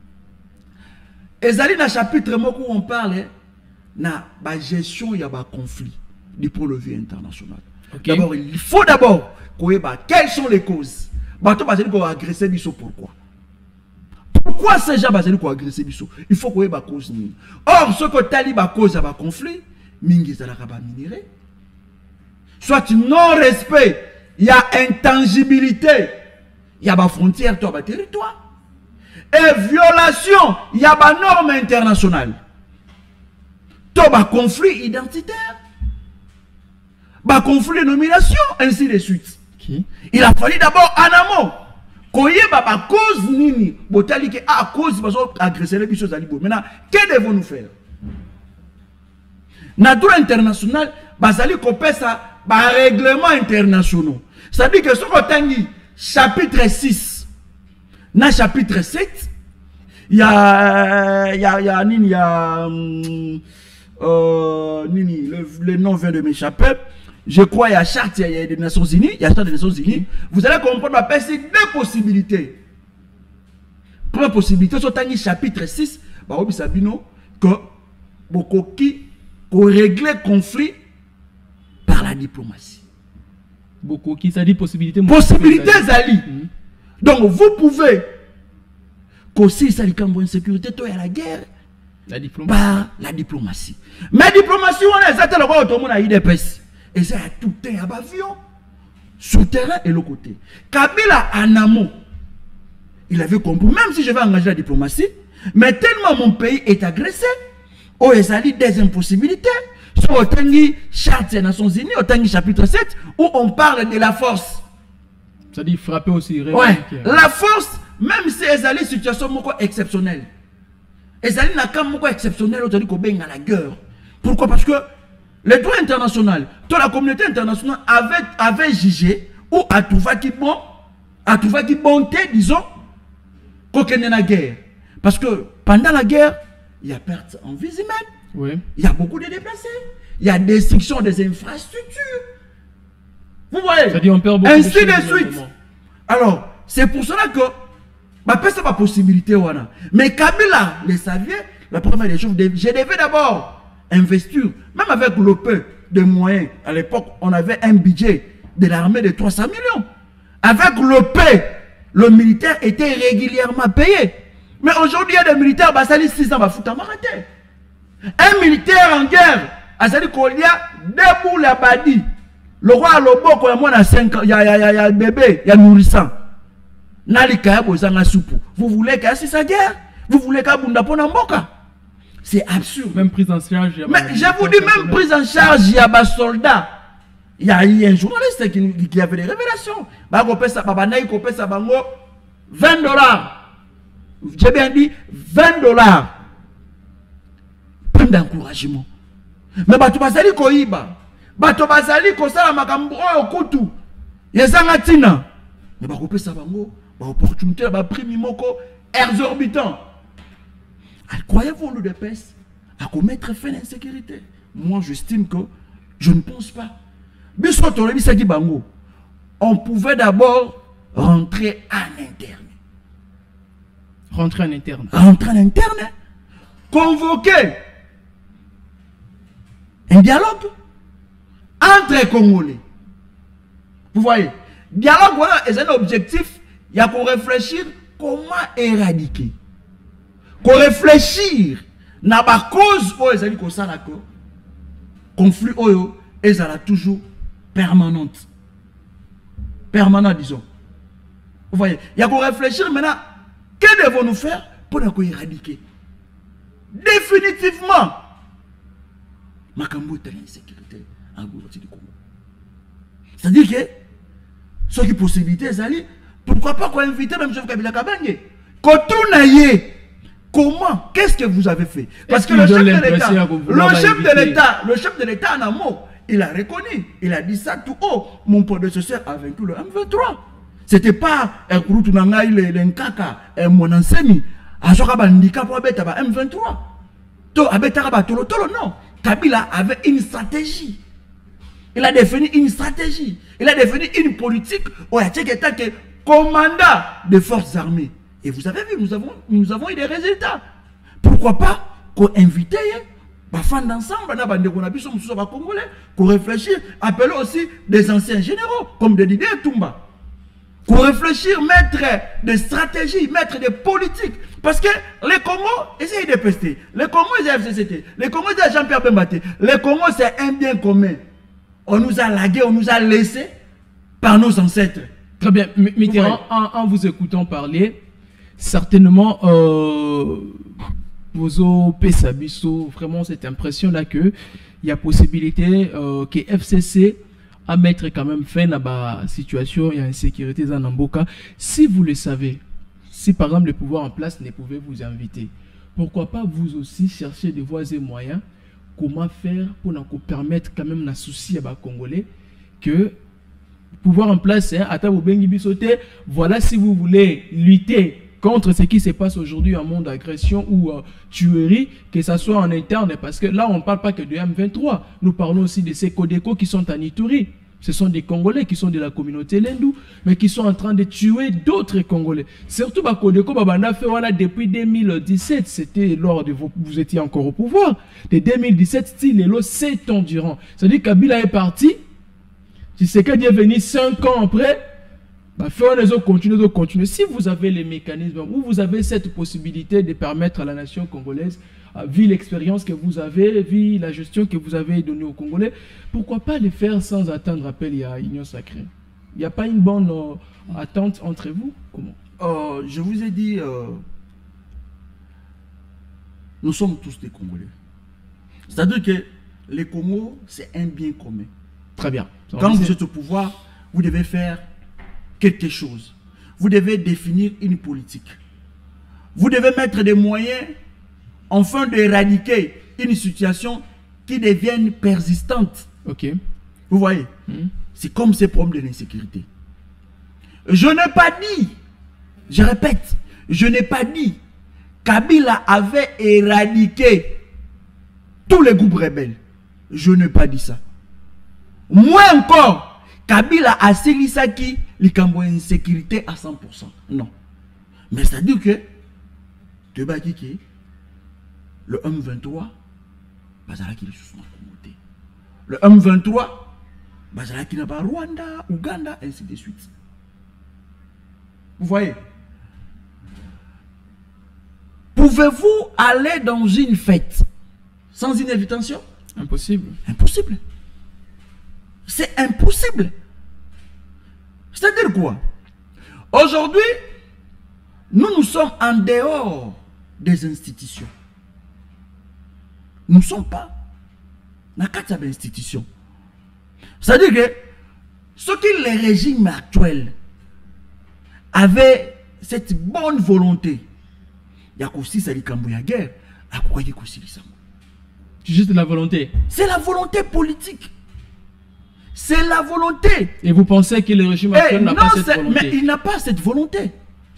et dans le chapitre où on parle de la gestion de conflit du point de vue international. Okay. D'abord, il faut d'abord quelles sont les causes. Agresser Bisso, pourquoi? Pourquoi ces gens ont agressé Bisso? Il faut qu'on ait des causes. Or, ce que Taliban cause de conflit, minéré. Soit non-respect, il y a intangibilité, il y a des frontières, il y a des territoires. Et violation, il y a des normes internationales. Il y a des conflits identitaires, des conflits de nomination, ainsi de suite. Okay. Il a fallu d'abord en amont qu'on y ait des causes nini, à cause de agresser les bichos. Maintenant, que devons-nous faire? Na droit international, bazali kopesa ba règlement internationaux. Ça dit que ce qu'on chapitre 6, na chapitre 7, il y a le nom vient de m'échapper. Je crois il y a charte des Nations Unies, il y a charte des Nations Unies. Vous allez comprendre ma deux possibilités. Première possibilité, sur le chapitre 6, bah oui Sabino que Bokoki pour régler conflit par la diplomatie. Bokoki ça dit possibilité. Possibilité Zali. Donc vous pouvez qu'aussi ça dit quand insécurité toi à la guerre. La diplomatie. Par la diplomatie. Mais diplomatie on a exactement le droit au IDPS. Et ça a tout un avion, souterrain et l'autre côté. Kabila en amont, il avait compris, même si je vais engager la diplomatie, mais tellement mon pays est agressé, oh, il y a des impossibilités. Sur Otangi, charte des Nations Unies, Otangi chapitre 7, où on parle de la force. Ça dit frapper aussi. Ouais, la force, même si elle a une situation exceptionnelle. Elle a une situation exceptionnelle, on dit qu'on baigne à la guerre. Pourquoi? Parce que le droit international, toute la communauté internationale avait jugé ou a trouvé bonté, disons, qu'on ait la guerre. Parce que pendant la guerre, il y a perte en vie humaine, oui. Il y a beaucoup de déplacés, il y a destruction des infrastructures. Vous voyez? Ça dit on perd beaucoup ainsi de choses suite. Alors, c'est pour cela que, c'est pas possibilité, voilà. Mais Kabila, le saviez, la première des choses, je devais d'abord investir, même avec le peu de moyens. À l'époque, on avait un budget de l'armée de 300 millions. Avec le peu, le militaire était régulièrement payé. Mais aujourd'hui, il y a des militaires, ça dit 600, bah foutre à m'arrêter. Un militaire en guerre, ça dit qu'il y a debout la badi. Le roi Loboko, il y a 5 ans, il y a bébé, il y a nourrissant. Nalika, vous voulez qu'il y ait sa guerre? Vous voulez qu'il y ait Mboka? C'est absurde. Même prise en charge. Mais je vous dis, même prise en charge, il y a des soldats. Il y a eu un journaliste qui avait des révélations. $20. J'ai bien dit $20. Prime d'encouragement. Mais tu vas aller koiba. Tu vas aller kosala makambo okutu. Yezanga tina. Mais tu vas aller opportunité, prime moko exorbitant. Croyez-vous le DPS à commettre fin d'insécurité? Moi, j'estime que je ne pense pas. On pouvait d'abord rentrer en interne. Rentrer en interne. Rentrer en interne. Convoquer un dialogue entre les Congolais. Vous voyez, dialogue, voilà, est un objectif. Il y a pour réfléchir comment éradiquer. Qu'on réfléchir na ba cause où ils allaient comme ça là conflit oyo ils allaient toujours permanente disons. Vous voyez, il y a qu'on réfléchir maintenant que devons-nous faire pour nous éradiquer définitivement makambo de l'insécurité en Gouvernement du Congo. C'est-à-dire que ce qui possibilité ils pourquoi pas qu'on invite même chef Kabila Kabange kotunaye. Comment? Qu'est-ce que vous avez fait? Parce que le chef de l'État en amont, il a reconnu, il a dit ça tout haut. Mon prédécesseur a vaincu le M23. C'était pas un groupe le Nkaka, mon enseigne, à handicap pour M23. Non. Kabila avait une stratégie. Il a défini une stratégie. Il a défini une politique où il y a que commandant des forces armées. Et vous avez vu, nous avons eu des résultats. Pourquoi pas qu'on invite les fans d'ensemble, qu'on réfléchisse, appeler aussi des anciens généraux, comme de Didier Toumba. Qu'on réfléchisse, mettre des stratégies, mettre des politiques. Parce que les Congos essayent de pester. Les Congos, ils ont FCCT. Les Congos, ils ont Jean-Pierre Bembaté. Les Congos, c'est un bien commun. On nous a lagués, on nous a laissés par nos ancêtres. Très bien. Mitterrand, en vous écoutant parler, certainement, vous Pesabiso, vraiment cette impression-là qu'il y a possibilité que FCC à mettre quand même fin à la situation et à l'insécurité dans Namboka. Si vous le savez, si par exemple le pouvoir en place ne pouvait vous inviter, pourquoi pas vous aussi chercher des voies et moyens comment faire pour nous permettre quand même la souci à Congolais que pouvoir en place, voilà si vous voulez lutter contre ce qui se passe aujourd'hui en monde d'agression ou tuerie, que ce soit en interne, parce que là on ne parle pas que de M23, nous parlons aussi de ces Codeco qui sont en Ituri. Ce sont des Congolais qui sont de la communauté Lendu, mais qui sont en train de tuer d'autres Congolais. Surtout Kodeko Babanda fait voilà depuis 2017, c'était lors de vous étiez encore au pouvoir. De 2017, style et 7 ans durant. C'est-à-dire Kabila est parti. Tshisekedi est venu 5 ans après. Bah, continuer. Si vous avez les mécanismes, ou vous avez cette possibilité de permettre à la nation congolaise, vu l'expérience que vous avez, vu la gestion que vous avez donnée aux Congolais, pourquoi pas les faire sans attendre appel à Union Sacrée? Il n'y a pas une bonne attente entre vous? Comment? Je vous ai dit, nous sommes tous des Congolais. C'est-à-dire que les Congo, c'est un bien commun. Très bien. Quand vous êtes au pouvoir, vous devez faire quelque chose. Vous devez définir une politique. Vous devez mettre des moyens afin d'éradiquer une situation qui devienne persistante. Ok. Vous voyez, c'est comme ces problèmes de l'insécurité. Je n'ai pas dit, je répète, je n'ai pas dit Kabila avait éradiqué tous les groupes rebelles. Je n'ai pas dit ça. Moins encore, Kabila a sélisaki l'ikambo insécurité à 100%. Non. Mais c'est-à-dire que le M23, le M23, Bazalaki n'a pas Rwanda, Ouganda, ainsi de suite. Vous voyez? Pouvez-vous aller dans une fête sans une invitation? Impossible. Impossible. C'est impossible. C'est-à-dire quoi? Aujourd'hui, nous sommes en dehors des institutions. Nous ne sommes pas dans quatre institutions. C'est-à-dire que ce que les régimes actuels avaient cette bonne volonté, il y a aussi ça la guerre, à quoi il y a aussi ça. C'est juste la volonté. C'est la volonté politique. C'est la volonté. Et vous pensez que le régime actuel n'a pas cette volonté? Mais il n'a pas cette volonté.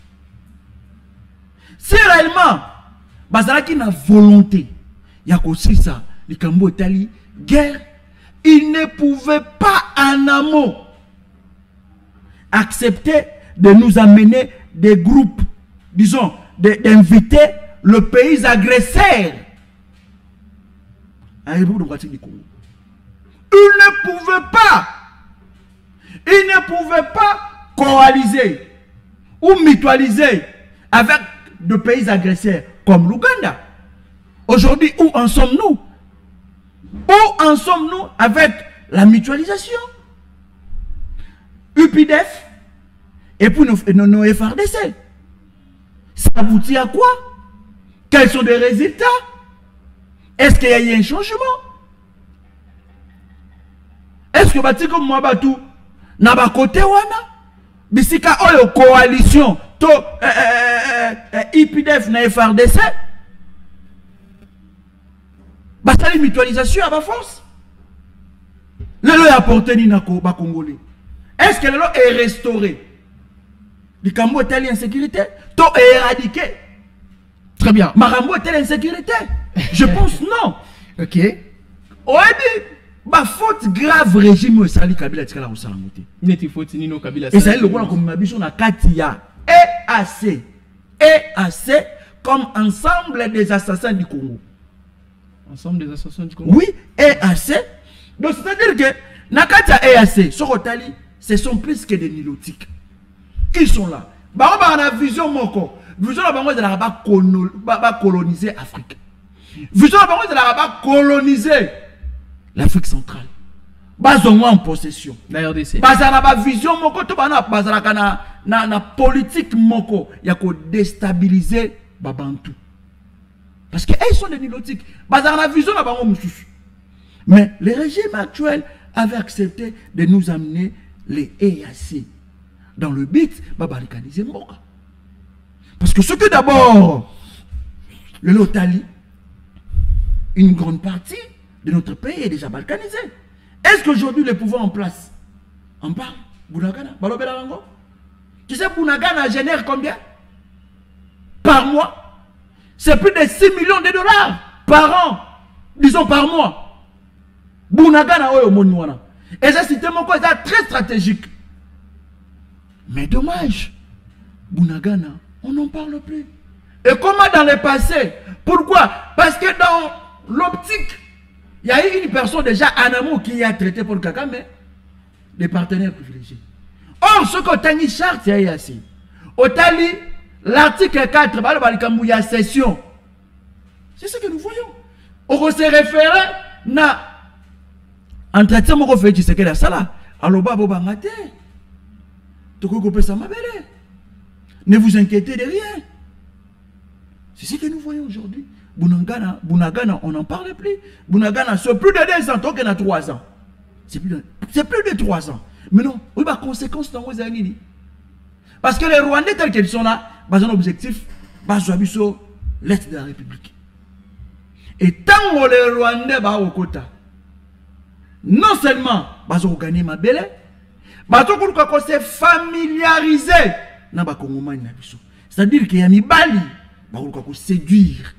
Si réellement, Bazalaki n'a volonté, il y a aussi ça, les Cambo Italie, guerre, il ne pouvait pas en amont accepter de nous amener des groupes, disons, d'inviter le pays agresseur à la République démocratique du Congo. Il ne pouvait pas coaliser ou mutualiser avec de pays agresseurs comme l'Ouganda. Aujourd'hui, où en sommes-nous? Où en sommes-nous avec la mutualisation? UPDF et puis nos FRDC. Ça aboutit à quoi? Quels sont les résultats? Est-ce qu'il y a eu un changement? Est-ce que bati comme moi batou na ba côté wana bisika oyo coalition to IPDF na FRDC basali mutualisation à ba force lelo ya porter ni na ba congolais? Est-ce que lelo est restauré le Cambo est insécurité to éradiqué? Très bien. Marambo est insécurité? Je pense non. Ok. Oebi ba faute grave régime sali Kabila tikala ko sala ngote. Neti faute nino Kabila. Et ça le quoi comme biso na katia EAC comme ensemble des assassins du Congo. Ensemble des assassins du Congo. Oui, EAC. Donc c'est-à-dire que na katia EAC sokotali, ce sont plus que des nilotiques. Qui sont là? Ba on a vision moko. Vision la bango de la ba coloniser Afrique. Vision la bango de la ba coloniser l'Afrique centrale. Bazongo en possession. La RDC. Bazana ba vision moko to bana bazana kana na politique moko ya ko déstabiliser babantu. Parce que ils sont des nilotiques. Bazana vision la bango mususu. Mais le régime actuel avait accepté de nous amener les EAC dans le but de balkaniser Mboka. Parce que ce que d'abord le Lotali, une grande partie de notre pays est déjà balkanisé. Est-ce qu'aujourd'hui le pouvoir en place en parle? Bunagana, Balobelarango. Tu sais, Bunagana génère combien par mois? C'est plus de 6 millions de dollars par an, disons par mois. Bunagana, oyo monuana. Et ça, c'était mon côté très stratégique. Mais dommage, Bunagana, on n'en parle plus. Et comment dans le passé? Pourquoi? Parce que dans l'optique, il y a eu une personne déjà en amont qui a traité pour Kagame des partenaires privilégiés. Or, ce que tu as dit, charte, il y a ici. Otali, l'article 4, il y a session. C'est ce que nous voyons. On se réfère à un traitement qu'on fait, c'est que la sala. Alors, Baba Ngate. Ne vous inquiétez de rien. C'est ce que nous voyons aujourd'hui. Bunagana, on n'en parle plus. Bunagana, c'est plus de 2 ans, donc il y a 3 ans. C'est plus de 3 ans. Mais non, il y a des conséquences dans les années. Parce que les Rwandais, tels qu'ils sont là, ils ont un objectif, ils ont l'Est de la République. Et tant que les Rwandais sont au quota, non seulement ils ont gagné ma belle, ils ont se familiariser avec les Congolais. C'est-à-dire qu'il y a mis Bali, ils ont séduire.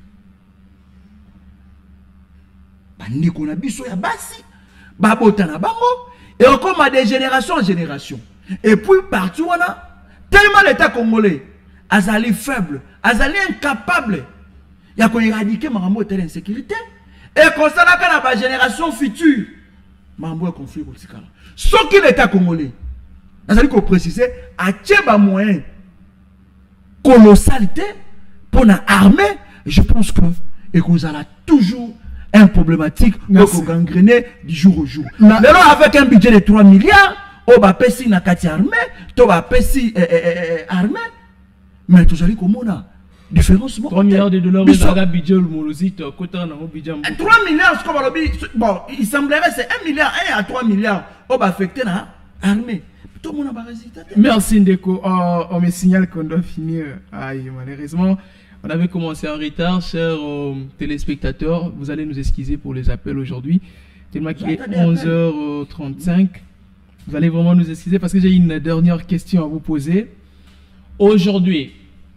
Ils ont biso ya basi, babotana bango, et encore de génération en génération. Et puis partout on a tellement l'État congolais azali faible, azali incapable, il y a qu'on éradiquer marambo de l'insécurité. Et comme ça là la génération future, marambo un conflit politique. Ce qui l'État congolais, azali qu'on préciser, a tcheba moyen colossalité pour la armée. Je pense que et qu'on a toujours un problématique pour gangréner du jour au jour. Alors avec un budget de 3 milliards, on va payer na kati armée, on va payer armée, mais tout ça comme on a différence. 3 milliards de dollars dans le budget le molosite côté dans le budget. 3 milliards comme bon, il semblerait c'est 1 milliard 1 à 3 milliards on va affecter na armée. Tout le monde a résultat. Merci Ndeko. On me signale qu'on doit finir. Aïe, malheureusement. On avait commencé en retard, chers téléspectateurs. Vous allez nous excuser pour les appels aujourd'hui. Tellement qu'il est 11h35. Vous allez vraiment nous excuser parce que j'ai une dernière question à vous poser. Aujourd'hui,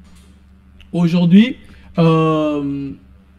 le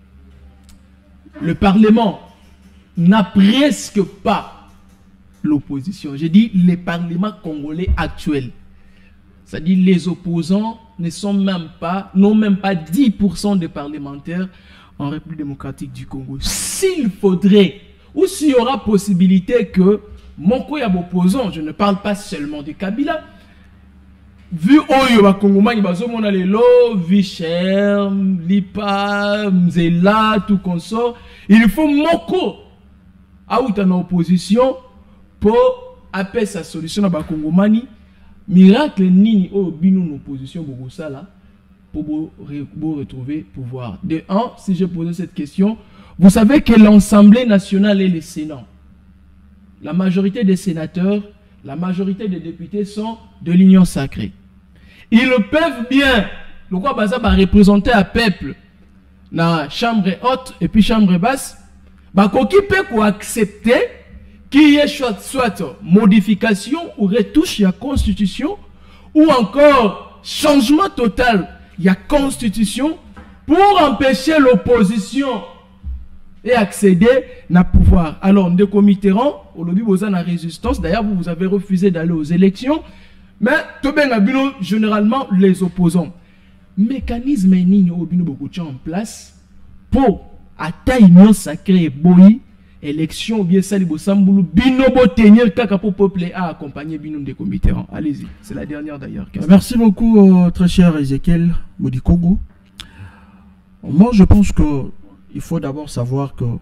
Parlement n'a presque pas l'opposition. J'ai dit les parlements congolais actuels. C'est-à-dire les opposants n'ont même pas 10% des parlementaires en République démocratique du Congo. S'il faudrait, ou s'il y aura possibilité que mon koyab opposant, je ne parle pas seulement de Kabila, vu Oyo Kongomani bazomona lelo, Vicher, Lipa, Mzela, tout consort, il faut moko à en opposition pour appeler sa solution à Bakongomani. Miracle nini au bino en opposition pour ça là pour retrouver pouvoir. De un, si je posais cette question, vous savez que l'Assemblée nationale et le Sénat, la majorité des sénateurs, la majorité des députés sont de l'union sacrée. Ils peuvent bien, le quoi baza va représenter un peuple dans chambre haute et puis chambre basse, bah qui peut accepter qu'il y ait soit modification ou retouche à la constitution ou encore changement total il y a constitution pour empêcher l'opposition et accéder à pouvoir. Alors, Ndeko Mitterrand, aujourd'hui, vous avez la résistance. D'ailleurs, vous avez refusé d'aller aux élections. Mais, généralement, les opposants. Mécanisme est beaucoup en place pour atteindre une union sacrée boyi, élection ou bien ça, bino bo tenir kaka pour peuple à accompagner Bino Ndeko Mitterrand. Allez-y, c'est la dernière d'ailleurs. Merci beaucoup, très cher Ezekiel Modikogo. Moi, je pense que il faut d'abord savoir que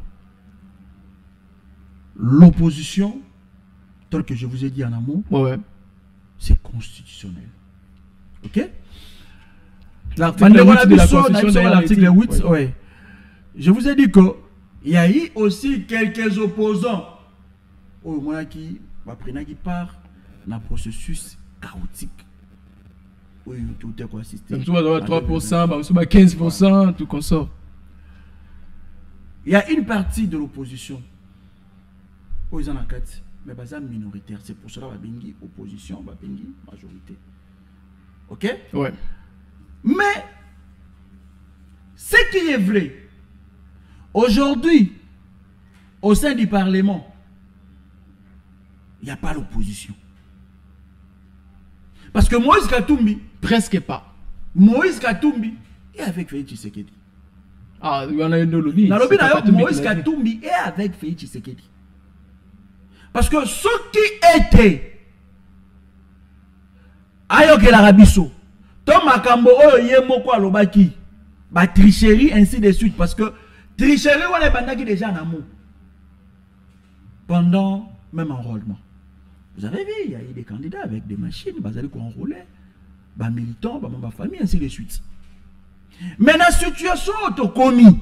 l'opposition, tel que je vous ai dit en amont, c'est constitutionnel. Ok? L'article 8, ouais. Je vous ai dit que il y a eu aussi quelques opposants au moins qui part dans le processus chaotique. Oui, tout est quoi système. 3%, 15%, tout consort. Il y a une partie de l'opposition ils en ont 4, mais ils sont minoritaires. C'est pour cela qu'ils ont opposition, ils ont majorité. Ok? Ouais. Mais, ce qui est vrai, aujourd'hui, au sein du Parlement, il n'y a pas l'opposition. Parce que Moïse Katumbi, presque pas. Moïse Katumbi est avec Félix Tshisekedi. Ah, il y en a une de lobby. Moïse Katumbi est avec Félix Tshisekedi. Parce que ceux qui étaient ayoke l'Arabiso, Tom Makambo Yemoko Alobaki, ba tricherie ainsi de suite. Parce que tricherie, on est bandaki déjà en amour. Pendant même enrôlement. Vous avez vu, il y a eu des candidats avec des machines, ils allaient enrôler, des militants, des familles, ainsi de suite. Mais dans la situation autonomie,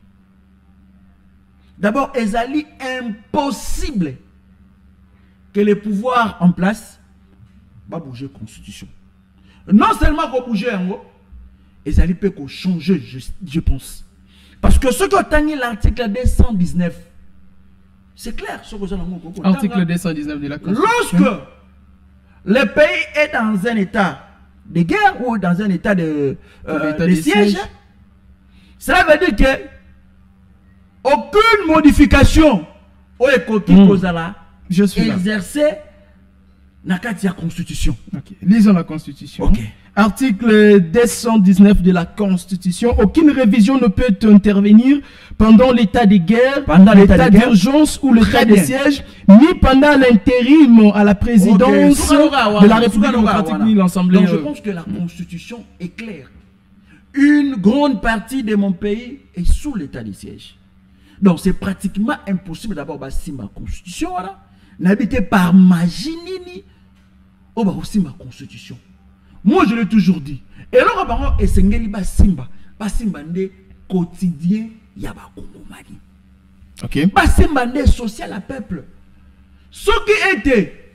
d'abord, il est impossible que les pouvoirs en place va bouger la constitution. Non seulement qu'on bouge en haut, ils allaient peut changer, je pense. Parce que ce que tu l'article 219, c'est clair. Article 219 de la Constitution. Lorsque le pays est dans un état de guerre ou dans un état de siège, cela veut dire que aucune modification ou je suis exercée dans la Constitution. Okay. Lisons la Constitution. Okay. Article 219 de la Constitution. Aucune révision ne peut intervenir pendant l'état de guerre, pendant l'état d'urgence ou l'état de siège, ni pendant l'intérim à la présidence de la République démocratique ni l'Assemblée. Donc je pense que la Constitution est claire. Une grande partie de mon pays est sous l'état de siège. Donc c'est pratiquement impossible d'abord si ma Constitution n'habité par magie nini ou aussi ma Constitution. Moi, je l'ai toujours dit. Et alors, par exemple, Simba ndé quotidien, il y a pas Mali. Ok. Simba ndé social à peuple. Ceux qui étaient,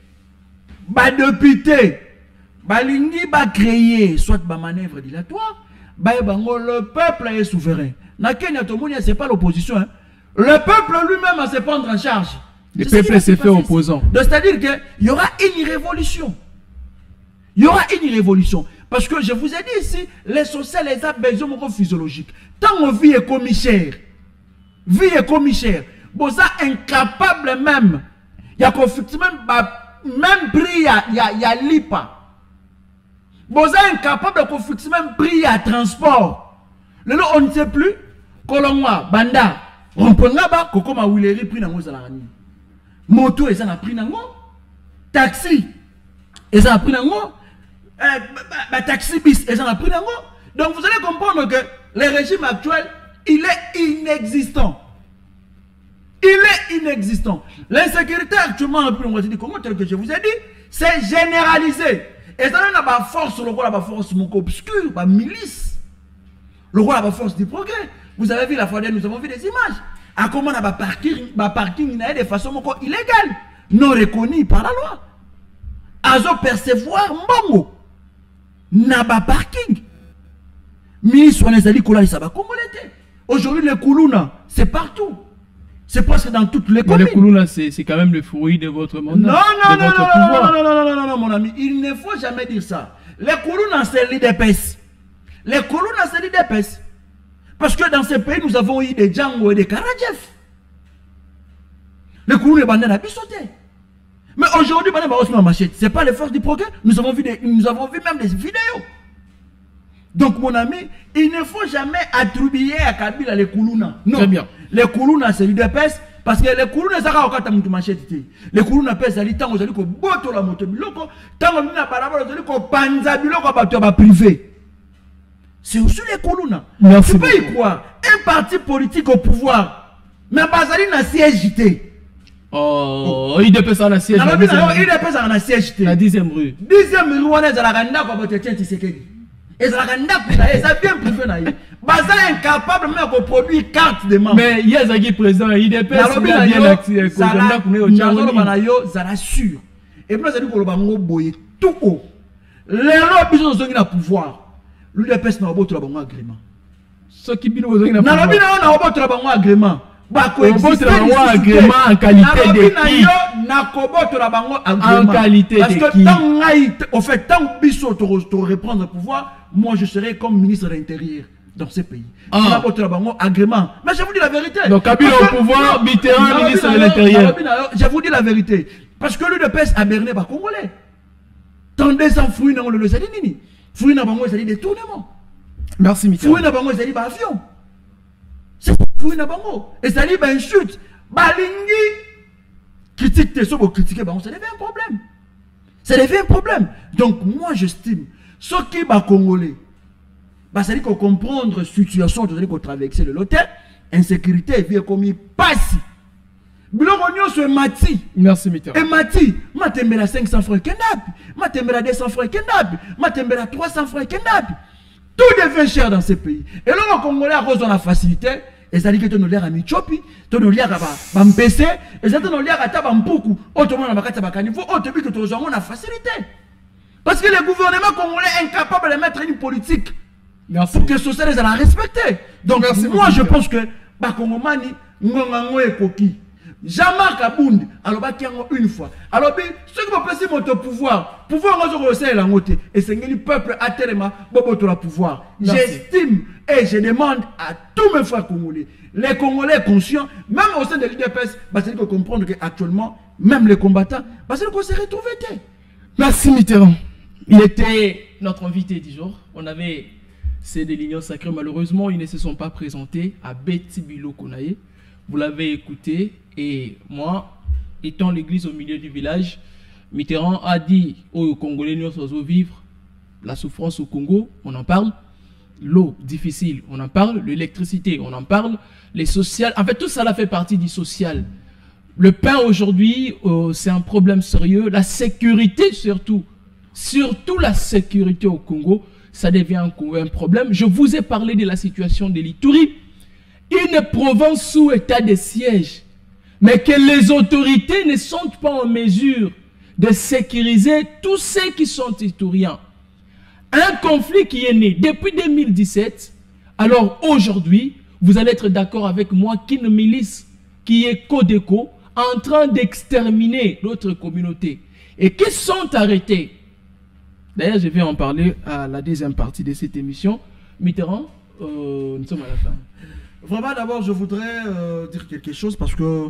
députés, lingi créer soit manœuvre dilatoire, le peuple est souverain. Na Kenya, c'est pas l'opposition. Hein. Le peuple lui-même va se prendre en charge. Le peuple s'est fait opposant. C'est-à-dire qu'il y aura une révolution. Il y aura une révolution. Parce que je vous ai dit ici, les sociales, les besoins physiologiques. Tant on vit est commissaire. Vie est commissaire. Bon, ça, incapable même. Il y a même prix, il y a l'IPA. Bon, ça, incapable de conflicter même prix à transport. Le on ne sait plus. Kolongwa, Banda, on peut là-bas, Kokoma Willeri, prix dans Zalani. Moto, et ça n'a pris dans taxi, et ça n'a pris dans taxi bis, et ça n'a pris dans donc vous allez comprendre que le régime actuel, il est inexistant. Il est inexistant. L'insécurité actuellement, comment tel que je vous ai dit, c'est généralisé. Et ça n'a pas force, le roi n'a pas force obscure, la milice. Le roi n'a pas force du progrès. Vous avez vu la fois dernière, nous avons vu des images. À comment on a parking de façon illégale, non reconnue par la loi. Azo percevoir mbongo. N'a pas parking. Ministre Wanezali Koula, ça va congolais. Aujourd'hui, les Koulouna, c'est partout. C'est presque dans toutes les communes. Mais les Koulouna, c'est quand même le fruit de votre mandat. Non, mon ami. Il ne faut jamais dire ça. Les Koulouna, c'est l'IDPS. Les Koulouna, c'est l'IDPS. Parce que dans ces pays, nous avons eu des Django et des Karadjef. Les Koulouna, les bandits sauté. Mais aujourd'hui, ce n'est pas les forces du progrès. Nous avons vu même des vidéos. Donc, mon ami, il ne faut jamais attribuer à Kabila les Koulouna. Non. Très bien. Les Koulouna, c'est l'UDPS. Parce que les Koulouna, c'est quand tu machette. Les Koulouna, c'est tant que tu boto la moto biloko, tant que tu parabole, tu panza biloko, tu vas privé. C'est aussi les Koulouna. Tu peux y croire. Un parti politique au pouvoir, mais Bazali n'a siège. Oh, il dépêche en siège. Il dépêche en siège. La 10e rue. 10e rue, on est à la Randa, comme tu tiens, tu sais. Et ça a bien privé. Bazali est incapable même de produire carte de membre. Mais il y a un président, il dépêche. Il a bien acté. Ça rassure. Et puis, ça dit que le bango boye tout haut. Les lobbies sont dans le pouvoir. Lui, dépêche n'a pas de agrément. Ce qui bino besoin n'a pas de agrément. agrément en qualité de qui? En qualité parce de que qui? au fait, tant Bissot te reprendre le pouvoir, moi je serai comme ministre de l'Intérieur dans ce pays. Agrément. Mais je vous dis la vérité. Donc Kabila au pouvoir, Mitterrand ministre de l'Intérieur. Je vous dis la vérité. Parce que l'UDPS a berné par Congolais. Tendez sans fruits dans le sali nini. Fruits dans bango sali détournement. Merci Mitterrand. Fruits dans bango sali avion. C'est fruits dans bango. Et sali ba chute. Balingi. Critique tes sobo critiquer bango, ça devient un problème. Ça devient un problème. Donc moi j'estime ce qui va Congolais. Bah ça dit qu'on comprendre la situation, de qu'on traverse le l'hôtel, insécurité vient comme il passe. Bilogno se mati. Merci Mitterrand. Et mati, matembela 500 francs kendapi, matembela 200 francs kendapi, matembela 300 francs kendapi. Tout devient cher dans ce pays. Et là les Congolais ont la facilité, et ça dit que tu nous l'air à Michopi, tu nous l'air à Mpese, et ça nous l'air à Tabampuku, autrement na bakata bakanivo, autrement que tu nous la facilité. Parce que le gouvernement congolais est incapable de mettre une politique. Merci. Pour que les sociétés la respecter. Donc merci moi je pense que Bakongomani ngongango ekoki. Jean-Marc Abound alors bakiango une fois. Alors ceux qui vont passer mon pouvoir on se la montée et c'est le peuple à terme bobo la pouvoir. J'estime et je demande à tous mes frères congolais, les Congolais conscients, même au sein de l'UDPS, parce qu'il faut comprendre qu'actuellement même les combattants, parce qu'on s'est retrouvés. Merci Mitterrand. Il était notre invité du jour. On avait c'est de l'Union sacrée. Malheureusement, ils ne se sont pas présentés à Betty Bilo Konaye. Vous l'avez écouté. Et moi, étant l'église au milieu du village, Mitterrand a dit aux Congolais, nous allons vivre la souffrance au Congo, on en parle. L'eau difficile, on en parle. L'électricité, on en parle. Les sociales, en fait, tout ça fait partie du social. Le pain aujourd'hui, c'est un problème sérieux. La sécurité surtout. Surtout la sécurité au Congo. Ça devient un problème. Je vous ai parlé de la situation de l'Ituri. Une province sous état de siège. Mais que les autorités ne sont pas en mesure de sécuriser tous ceux qui sont ituriens. Un conflit qui est né depuis 2017. Alors aujourd'hui, vous allez être d'accord avec moi qu'une milice qui est Codeco en train d'exterminer notre communauté et qui sont arrêtés. D'ailleurs, je vais en parler à la deuxième partie de cette émission. Mitterrand, nous sommes à la fin. Vraiment, d'abord, je voudrais dire quelque chose parce que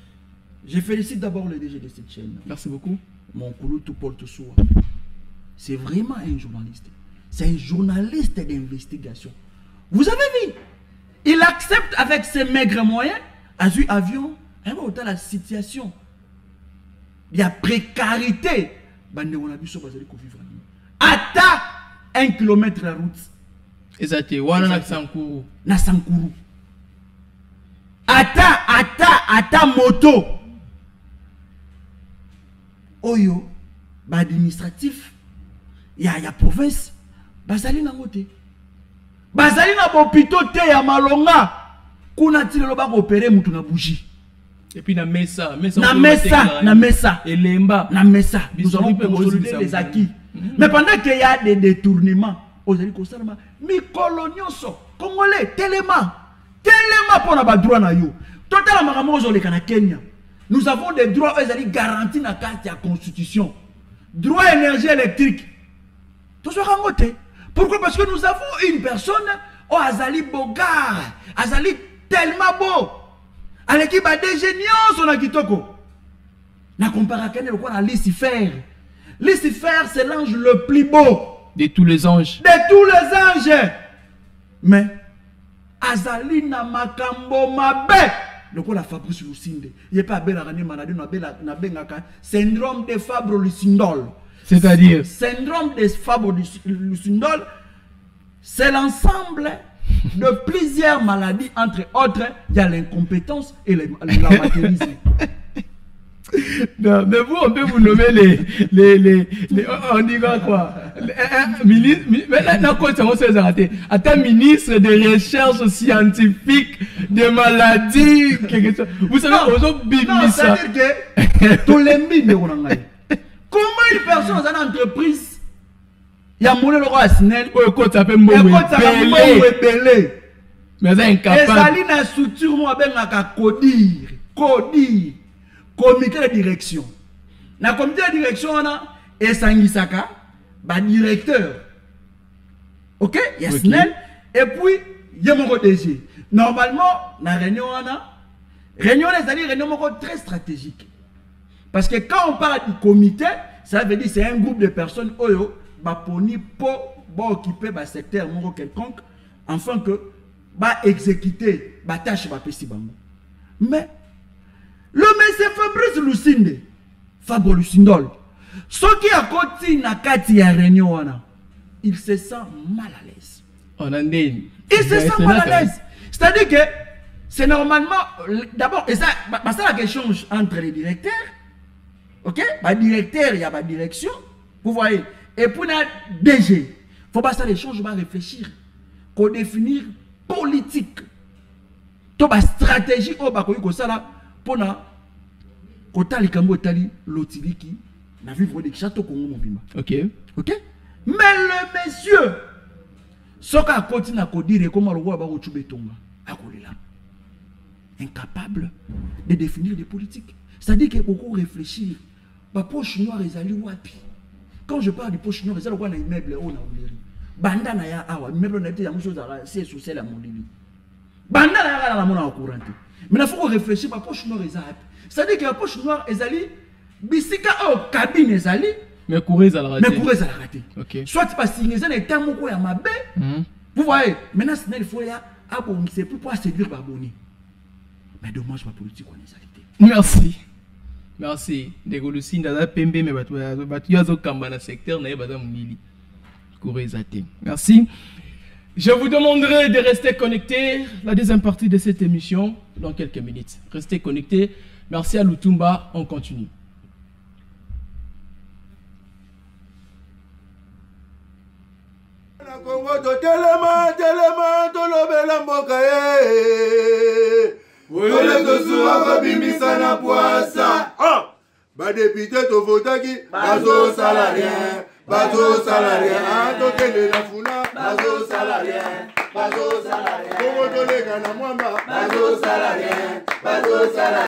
je félicite d'abord le DG de cette chaîne. Merci beaucoup. Mon Kouloutou Paul Toussoua. C'est vraiment un journaliste. C'est un journaliste d'investigation. Vous avez vu? Il accepte avec ses maigres moyens, avion, dans la situation. Il y a précarité. Ata 1 km la route. Exactement. Wana na Sankuru. Na Sankuru. Ata moto. Oyo, ba administratif. Ya province. Bazali na ngote. Bazali na bopito te ya malonga. Kuna tile loba opérer mutu na bougie. Et puis na mesa. Na mesa. Et lemba. Na mesa. Nous allons consolider les acquis. Mais pendant qu'il y a des détournements, aux alliés concernant Mikolo Nyonso, Congolais, tellement pour la droit na yo. Total Maramo les Kenya. Nous avons des droits aux alliés garantis dans la carte de la Constitution. Droit à énergie électrique. Tout ça rangoté. Pourquoi? Parce que nous avons une personne, oh Azali Bogar, Azali tellement beau. À l'équipe a des géniaux sur la Kitoko. Na comparaison avec quoi la Lucifer. Lucifer, c'est l'ange le plus beau. De tous les anges. De tous les anges. Mais, Azali na makambo mabe. Le quoi la Fabrice Lucinde. Il n'y a pas belle maladie, syndrome de Fabry-Lucindol. C'est-à-dire? Syndrome de Fabry-Lucindol, c'est l'ensemble de plusieurs maladies, entre autres, il y a l'incompétence et l'amateurisme. Non, mais vous, on peut vous nommer les on dit quoi? Ministre, mais là, attends, ministre de recherche scientifique, de maladies, quelque chose. Vous savez, non, c'est-à-dire que tous les milliers, comment une personne dans une entreprise, il y a mon le roi Snell, il y a Mais c'est incapable. Et ça, structure, moi, ben, codir, comité de direction. Dans le comité de direction, on a Esangisaka, directeur. Ok? Yasnel. Et puis, il y a mon DG. Normalement, dans la réunion, on a réunion, c'est-à-dire réunion très stratégique. Parce que quand on parle du comité, ça veut dire que c'est un groupe de personnes qui pour occuper le secteur quelconque, afin que exécuter la tâche. Mais le monsieur Fabrice Lucindol, ce qui a continué dans la réunion, il se sent mal à l'aise. Il se sent mal à l'aise. C'est-à-dire que c'est normalement, d'abord, et ça, c'est la question entre les directeurs. Ok? Le directeur, il y a la direction. Vous voyez? Et pour le DG, il faut pas ça l'échange, va réfléchir. Qu'on définir politique. Toute la stratégie, on va faire ça là, pour na kota likambo tali lotili qui na vivre des châteaux Congo mobimba. Ok. Ok? Mais le monsieur, ce qu'a continué à dire comment le roi va retrouver Tonga, incapable de définir des politiques. C'est-à-dire qu'il faut beaucoup réfléchir. La poche noire est allée wapi. Quand je parle de poche noire, c'est le roi d'un immeuble on a oublié. Banda na ya awa, immeuble na été la même chose à c'est sous celle à mon lit. Banda na ya la mon en courant. Mais il faut réfléchir la poche noire est allée. C'est-à-dire que la poche noire est allée bisika au cabine est allée. Mais courir à la rater. Mais courir à la rater. Ok. Soit parce qu'il y a un terme où il y a ma baie. Vous voyez, maintenant il faut y avoir c'est plus pour séduire Baboni. Mais dommage la politique on est. Merci. Merci. Dégolusi ndaza pembe mais batu yazo kamba na secteur na yeba mili. Courir zaté. Merci. Je vous demanderai de rester connectés. La deuxième partie de cette émission dans quelques minutes. Restez connectés. Merci à Lutumba. On continue. Député to votaki bazo salarien bazo salarien to kele na funa bazo salarien Kongo to le kana mwamba bazo salarien